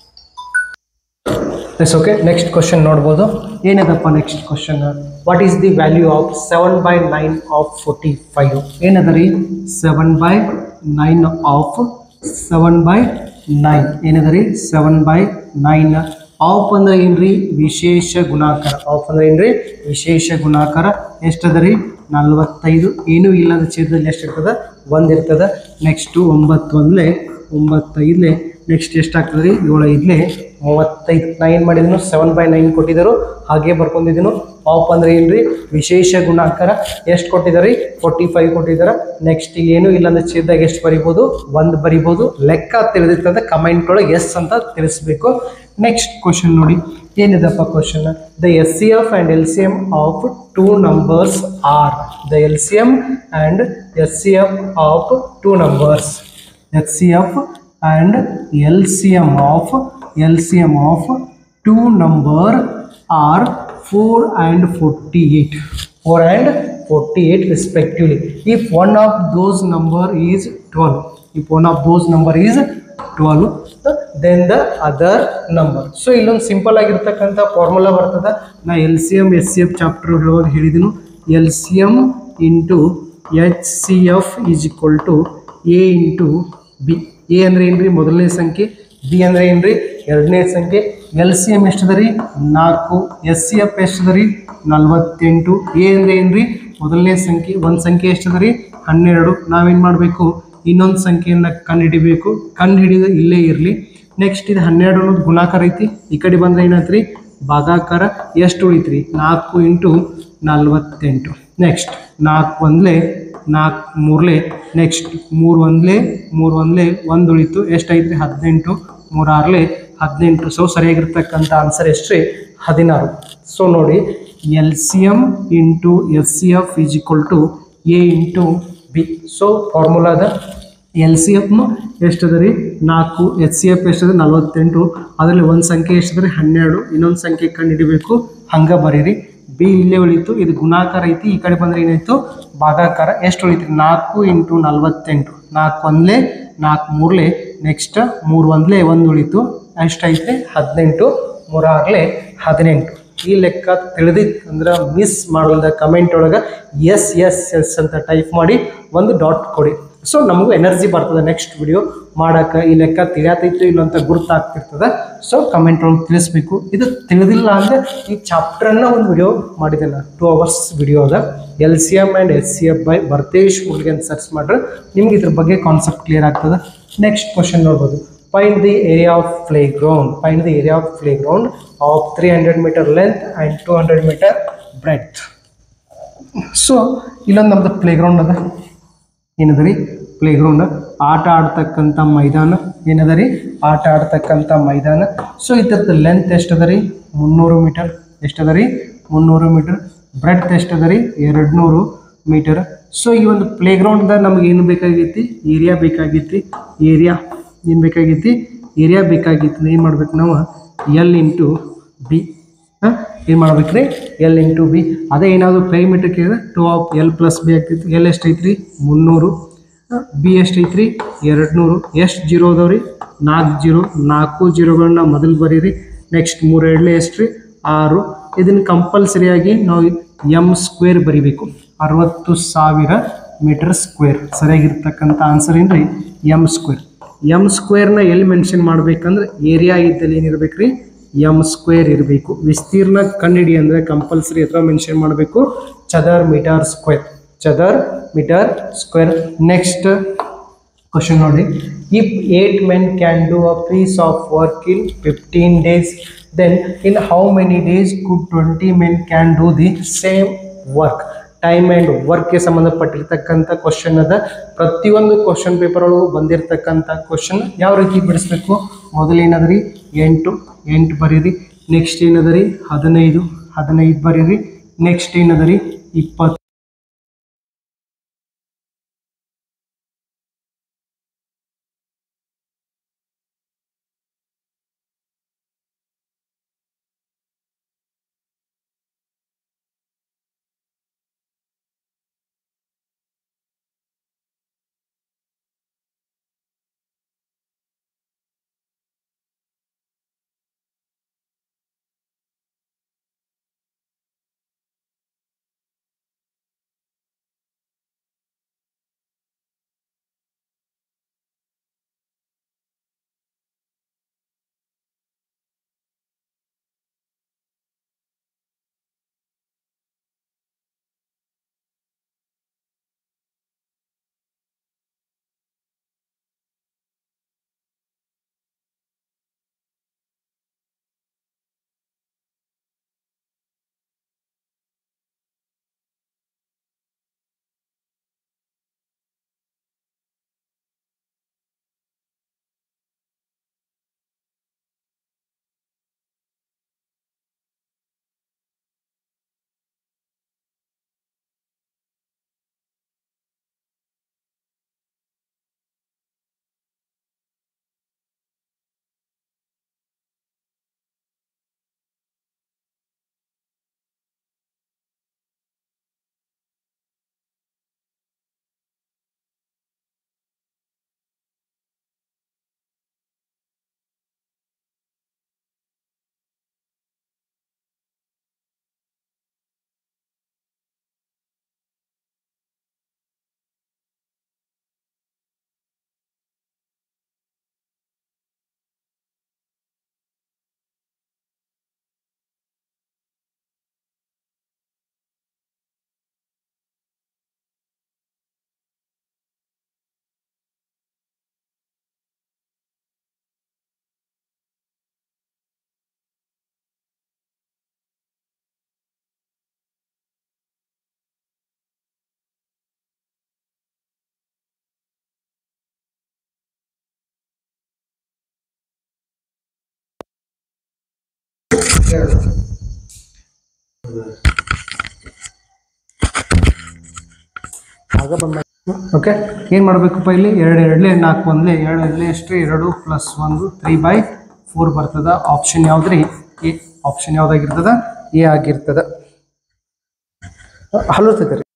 yes. Okay, next question ನೋಡ್ಬೋದು. ಏನದಪ್ಪ next question? What is the value of seven by nine of forty five? ಏನದ ರೀ? Seven by nine of seven by nine ಏನದ ರೀ? Seven by nine. ಆಫ್ ಅಂದ್ರೆ ಏನ್ರಿ? ವಿಶೇಷ ಗುಣಾಕಾರ. ಆಫ್ ಅಂದ್ರೆ ಏನ್ರಿ? ವಿಶೇಷ ಗುಣಾಕಾರ. ಎಷ್ಟದ ರೀ? ನಲ್ವತ್ತೈದು. ಏನೂ ಇಲ್ಲದ ಛೇದದಲ್ಲಿ ಎಷ್ಟು ಇರ್ತದೆ? ಒಂದು ಇರ್ತದೆ. ನೆಕ್ಸ್ಟು ಒಂಬತ್ತು ಒಂದಲೇ ಒಂಬತ್ತೈದಲೇ. ನೆಕ್ಸ್ಟ್ ಎಷ್ಟಾಗ್ತದೆ ರೀ? ಏಳು ಐದಲೇ ಮೂವತ್ತೈದು. ನಾ ಏನು ಮಾಡಿದೀನು? ಸೆವೆನ್ ಬೈ ನೈನ್ ಕೊಟ್ಟಿದ್ದರು, ಹಾಗೆ ಬರ್ಕೊಂಡಿದ್ದೀನು. ಆಫ್ ಅಂದ್ರೆ ಏನ್ರಿ? ವಿಶೇಷ ಗುಣಾಕಾರ. ಎಷ್ಟು ಕೊಟ್ಟಿದ್ದಾರೆ? ಫೋರ್ಟಿ ಫೈವ್ ಕೊಟ್ಟಿದ್ದಾರೆ. ನೆಕ್ಸ್ಟ್ ಇಲ್ಲಿ ಏನೂ ಇಲ್ಲಂದ್ರೆ ಛೇದದಾಗ ಎಷ್ಟು ಬರಿಬೋದು? ಒಂದು ಬರಿಬೋದು. ಲೆಕ್ಕ ತಿಳಿದಿರ್ತದೆ, ಕಮೆಂಟ್ ಒಳಗೆ ಎಸ್ ಅಂತ ತಿಳಿಸ್ಬೇಕು. ನೆಕ್ಸ್ಟ್ ಕ್ವಶನ್ ನೋಡಿ. ಏನಿದಪ್ಪ question? The S C F and L C M of two numbers are. The L C M and S C F of two numbers. H C F and L C M of L C M of two number are four and forty-eight. four and forty-eight respectively. If one of those number is twelve, if one of those number is twelve, then the other number. So illೊಂದು simple ಆಗಿರ್ತಕ್ಕಂಥ formula ಬರ್ತದೆ. ನಾ L C M S C F chapter ಹೇಳುವಾಗ ಹೇಳಿದೀನಿ. L C M into H C F is equal to A into B. A ಅಂದರೆ ಏನ್ರಿ? ಮೊದಲನೇ ಸಂಖ್ಯೆ. ಬಿ ಅಂದರೆ ಏನ್ರಿ? ಎರಡನೇ ಸಂಖ್ಯೆ. ಎಲ್ ಸಿ ಎಮ್ ಎಷ್ಟದ ರೀ? ನಾಲ್ಕು. ಎಸ್ ಸಿ ಎಫ್ ಎಷ್ಟದ ರೀ? ನಲ್ವತ್ತೆಂಟು. ಎ ಅಂದರೆ ಏನ್ರಿ? ಮೊದಲನೇ ಸಂಖ್ಯೆ. ಒಂದು ಸಂಖ್ಯೆ ಎಷ್ಟದ ರೀ? ಹನ್ನೆರಡು. ನಾವೇನು ಮಾಡಬೇಕು? ಇನ್ನೊಂದು ಸಂಖ್ಯೆಯನ್ನು ಕಂಡು ಹಿಡಿಬೇಕು. ಕಂಡು ಹಿಡಿದು ಇಲ್ಲೇ ಇರಲಿ. ನೆಕ್ಸ್ಟ್ ಇದು ಹನ್ನೆರಡು ಅನ್ನೋದು ಗುಣಾಕಾರ ಐತಿ. ಈ ಕಡೆ ಬಂದರೆ ಏನಾಯ್ತು ರೀ? ಭಾಗಾಕಾರ. ಎಷ್ಟು ಉಳಿತು ರೀ? ನಾಲ್ಕು ಇಂಟು ನಲ್ವತ್ತೆಂಟು. ನೆಕ್ಸ್ಟ್ ನಾಲ್ಕು ಒಂದಲೇ ನಾಲ್ಕು ಮೂರಲೇ ನೆಕ್ಸ್ಟ್ ಮೂರು ಒಂದ್ಲೆ ಮೂರು ಒಂದ್ಲೆ ಒಂದು ಉಳಿತು ಎಷ್ಟೈತ್ರಿ ಹದಿನೆಂಟು ಮೂರಾರ್ಲೆ ಹದಿನೆಂಟು. ಸೊ ಸರಿಯಾಗಿರ್ತಕ್ಕಂಥ ಆನ್ಸರ್ ಎಷ್ಟು ರೀ ಹದಿನಾರು. ಸೊ ನೋಡಿ L C M into S C F is equal to A into B. So ಫಾರ್ಮುಲಾದ ಎಲ್ ಸಿ ಎಫ್ನು ಎಷ್ಟದ ರೀ ನಾಲ್ಕು, ಎಚ್ ಸಿ ಎಫ್ ಎಷ್ಟದ ನಲವತ್ತೆಂಟು, ಅದರಲ್ಲಿ ಒಂದು ಸಂಖ್ಯೆ ಎಷ್ಟದ ಹನ್ನೆರಡು, ಇನ್ನೊಂದು ಸಂಖ್ಯೆ ಕಂಡು ಹಿಡಿಬೇಕು ಹಂಗೆ ಬರೀರಿ. ಬಿ ಇಲ್ಲೇ ಉಳಿತು, ಇದು ಗುಣಾಕಾರ ಐತಿ, ಈ ಕಡೆ ಬಂದರೆ ಏನಾಯಿತು ಭಾಗಾಕಾರ. ಎಷ್ಟು ಉಳಿತು ನಾಲ್ಕು ಇಂಟು ನಲ್ವತ್ತೆಂಟು, ನಾಲ್ಕು ಒಂದ್ಲೆ ನಾಲ್ಕು ಮೂರ್ಲೆ ನೆಕ್ಸ್ಟ್ ಮೂರು ಒಂದ್ಲೆ ಒಂದು ಉಳಿತು ಎಷ್ಟೈತೆ ಹದಿನೆಂಟು, ಮೂರಾರ್ಲೆ ಹದಿನೆಂಟು. ಈ ಲೆಕ್ಕ ತಿಳಿದಿತ್ತು ಅಂದ್ರೆ ಮಿಸ್ ಮಾಡಲ್ದ ಕಮೆಂಟ್ ಒಳಗೆ ಎಸ್ ಎಸ್ ಎಸ್ ಅಂತ ಟೈಪ್ ಮಾಡಿ ಒಂದು ಡಾಟ್ ಕೊಡಿ. ಸೊ ನಮಗೂ ಎನರ್ಜಿ ಬರ್ತದೆ ನೆಕ್ಸ್ಟ್ ವಿಡಿಯೋ ಮಾಡೋಕೆ. ಈ ಲೆಕ್ಕ ತಿಳಿಯತೈತು ಇಲ್ಲ ಅಂತ ಗುರುತಾಗ್ತಿರ್ತದೆ. ಸೊ ಕಮೆಂಟ್ ಒಳಗೆ ತಿಳಿಸ್ಬೇಕು. ಇದು ತಿಳಿದಿಲ್ಲ ಅಂದರೆ ಈ ಚಾಪ್ಟರ್ನ ಒಂದು ವಿಡಿಯೋ ಮಾಡಿದೆ ನಾನು, ಟೂ ಅವರ್ಸ್ ವಿಡಿಯೋ ಅದ. L C M and S C F by Bharatesh Murge ಅಂತ ಸರ್ಚ್ ಮಾಡ್ರೆ ನಿಮ್ಗೆ ಇದ್ರ ಬಗ್ಗೆ ಕಾನ್ಸೆಪ್ಟ್ ಕ್ಲಿಯರ್ ಆಗ್ತದೆ. ನೆಕ್ಸ್ಟ್ ಕ್ವಶನ್ ನೋಡ್ಬೋದು. Find the area of playground. Find the area of playground of three hundred meter length and two hundred meter breadth. So ಇಲ್ಲೊಂದು ನಮ್ದು playground ಅದ. ಏನದ ರೀ ಪ್ಲೇಗ್ರೌಂಡ್, ಆಟ ಆಡ್ತಕ್ಕಂಥ ಮೈದಾನ. ಏನದ ರೀ ಆಟ ಆಡ್ತಕ್ಕಂಥ ಮೈದಾನ. ಸೊ ಇದ್ರದ್ದು ಲೆಂತ್ ಎಷ್ಟದ ರೀ ಮುನ್ನೂರು ಮೀಟರ್. ಎಷ್ಟದ ರೀ ಮುನ್ನೂರು ಮೀಟರ್. ಬ್ರೆಡ್ತ್ ಎಷ್ಟದ ರೀ ಎರಡು ನೂರು ಮೀಟರ್. ಸೊ ಈ ಒಂದು ಪ್ಲೇಗ್ರೌಂಡ್ದಾಗ ನಮ್ಗೆ ಏನು ಬೇಕಾಗೈತಿ ಏರಿಯಾ ಬೇಕಾಗೈತಿ. ಏರಿಯಾ ಏನು ಬೇಕಾಗೈತಿ ಏರಿಯಾ ಬೇಕಾಗಿತ್ತು. ಏನು ಮಾಡ್ಬೇಕು ನಾವು ಎಲ್ ಇಂಟು ಬಿ. ಹಾಂ ಏನು ಮಾಡ್ಬೇಕು ರೀ ಎಲ್ ಇಂಟು ಬಿ. ಅದೇ ಏನಾದರೂ ಪೆರಿಮೀಟರ್ ಕೇಳಿದ್ರೆ two of L plus B ಆಗ್ತೈತಿ. ಎಲ್ ಎಷ್ಟೈತ್ರಿ ಮುನ್ನೂರು, ಬಿ ಎಷ್ಟೈತ್ರಿ ಎರಡು ನೂರು. ಎಷ್ಟು ಜೀರೋ ಅದಾವ್ರಿ ನಾಲ್ಕು ಜೀರೋ. ನಾಲ್ಕು ಜೀರೋಗಳನ್ನ ಮೊದಲು ಬರೀರಿ. ನೆಕ್ಸ್ಟ್ ಮೂರು ಎರಡಲೇ ಎಷ್ಟು ರೀ ಆರು. ಇದನ್ನು ಕಂಪಲ್ಸರಿಯಾಗಿ ನಾವು ಎಮ್ ಸ್ಕ್ವೇರ್ ಬರಿಬೇಕು. ಅರವತ್ತು ಸಾವಿರ ಮೀಟರ್ ಸ್ಕ್ವೇರ್. ಸರಿಯಾಗಿರ್ತಕ್ಕಂಥ ಆನ್ಸರ್ ಏನು ರೀ ಎಮ್ ಸ್ಕ್ವೇರ್. ಎಮ್ ಸ್ಕ್ವೇರ್ನ ಎಲ್ಲಿ ಮೆನ್ಷನ್ ಮಾಡ್ಬೇಕಂದ್ರೆ ಏರಿಯಾ ಇದ್ದಲ್ಲಿ ಏನಿರ್ಬೇಕು ರೀ ಎಮ್ ಸ್ಕ್ವೇರ್ ಇರಬೇಕು. ವಿಸ್ತೀರ್ಣ ಕಂಡಿಡಿ ಅಂದರೆ ಕಂಪಲ್ಸರಿ ಹತ್ರ ಮೆನ್ಷನ್ ಮಾಡಬೇಕು ಚದರ್ ಮೀಟರ್ ಸ್ಕ್ವೇರ್. ಚದರ್ ಮೀಟರ್ ಸ್ಕ್ವೇರ್. ನೆಕ್ಸ್ಟ್ ಕ್ವಶನ್ ನೋಡಿ. If eight men can do a piece of work in fifteen days, then in how many days could twenty men can do the same work. Time and ವರ್ಕ್ಗೆ ಸಂಬಂಧಪಟ್ಟಿರ್ತಕ್ಕಂಥ question ಅದ. ಪ್ರತಿಯೊಂದು question paper ಒಳಗೂ ಬಂದಿರತಕ್ಕಂಥ question ಯಾವ ರೀತಿ ಬಿಡಿಸ್ಬೇಕು. ಮೊದಲೇನದ ರೀ ಎಂಟು ಎಂಟು ಬರೀರಿ. ನೆಕ್ಸ್ಟ್ ಏನದ ರೀ ಹದಿನೈದು ಹದಿನೈದು ಬರೀರಿ. ನೆಕ್ಸ್ಟ್ ಏನದ ರೀ ಇಪ್ಪತ್ತು. ಆಗ ಬಂದ ಓಕೆ ಏನು ಮಾಡಬೇಕಪ್ಪ ಇಲ್ಲಿ ಎರಡು ಎರಡಲೇ ನಾಲ್ಕು ಒಂದಲೇ ಎರಡು ಎರಡಲೇ ಎಷ್ಟು ಎರಡು ಪ್ಲಸ್ ಒಂದು ತ್ರೀ ಬೈ ಫೋರ್ ಬರ್ತದ ಆಪ್ಷನ್ ಯಾವ್ದ್ರಿ ಎ ಆಪ್ಷನ್ ಯಾವ್ದಾಗಿರ್ತದ ಎ ಆಗಿರ್ತದ ಹಲೋ ರೀ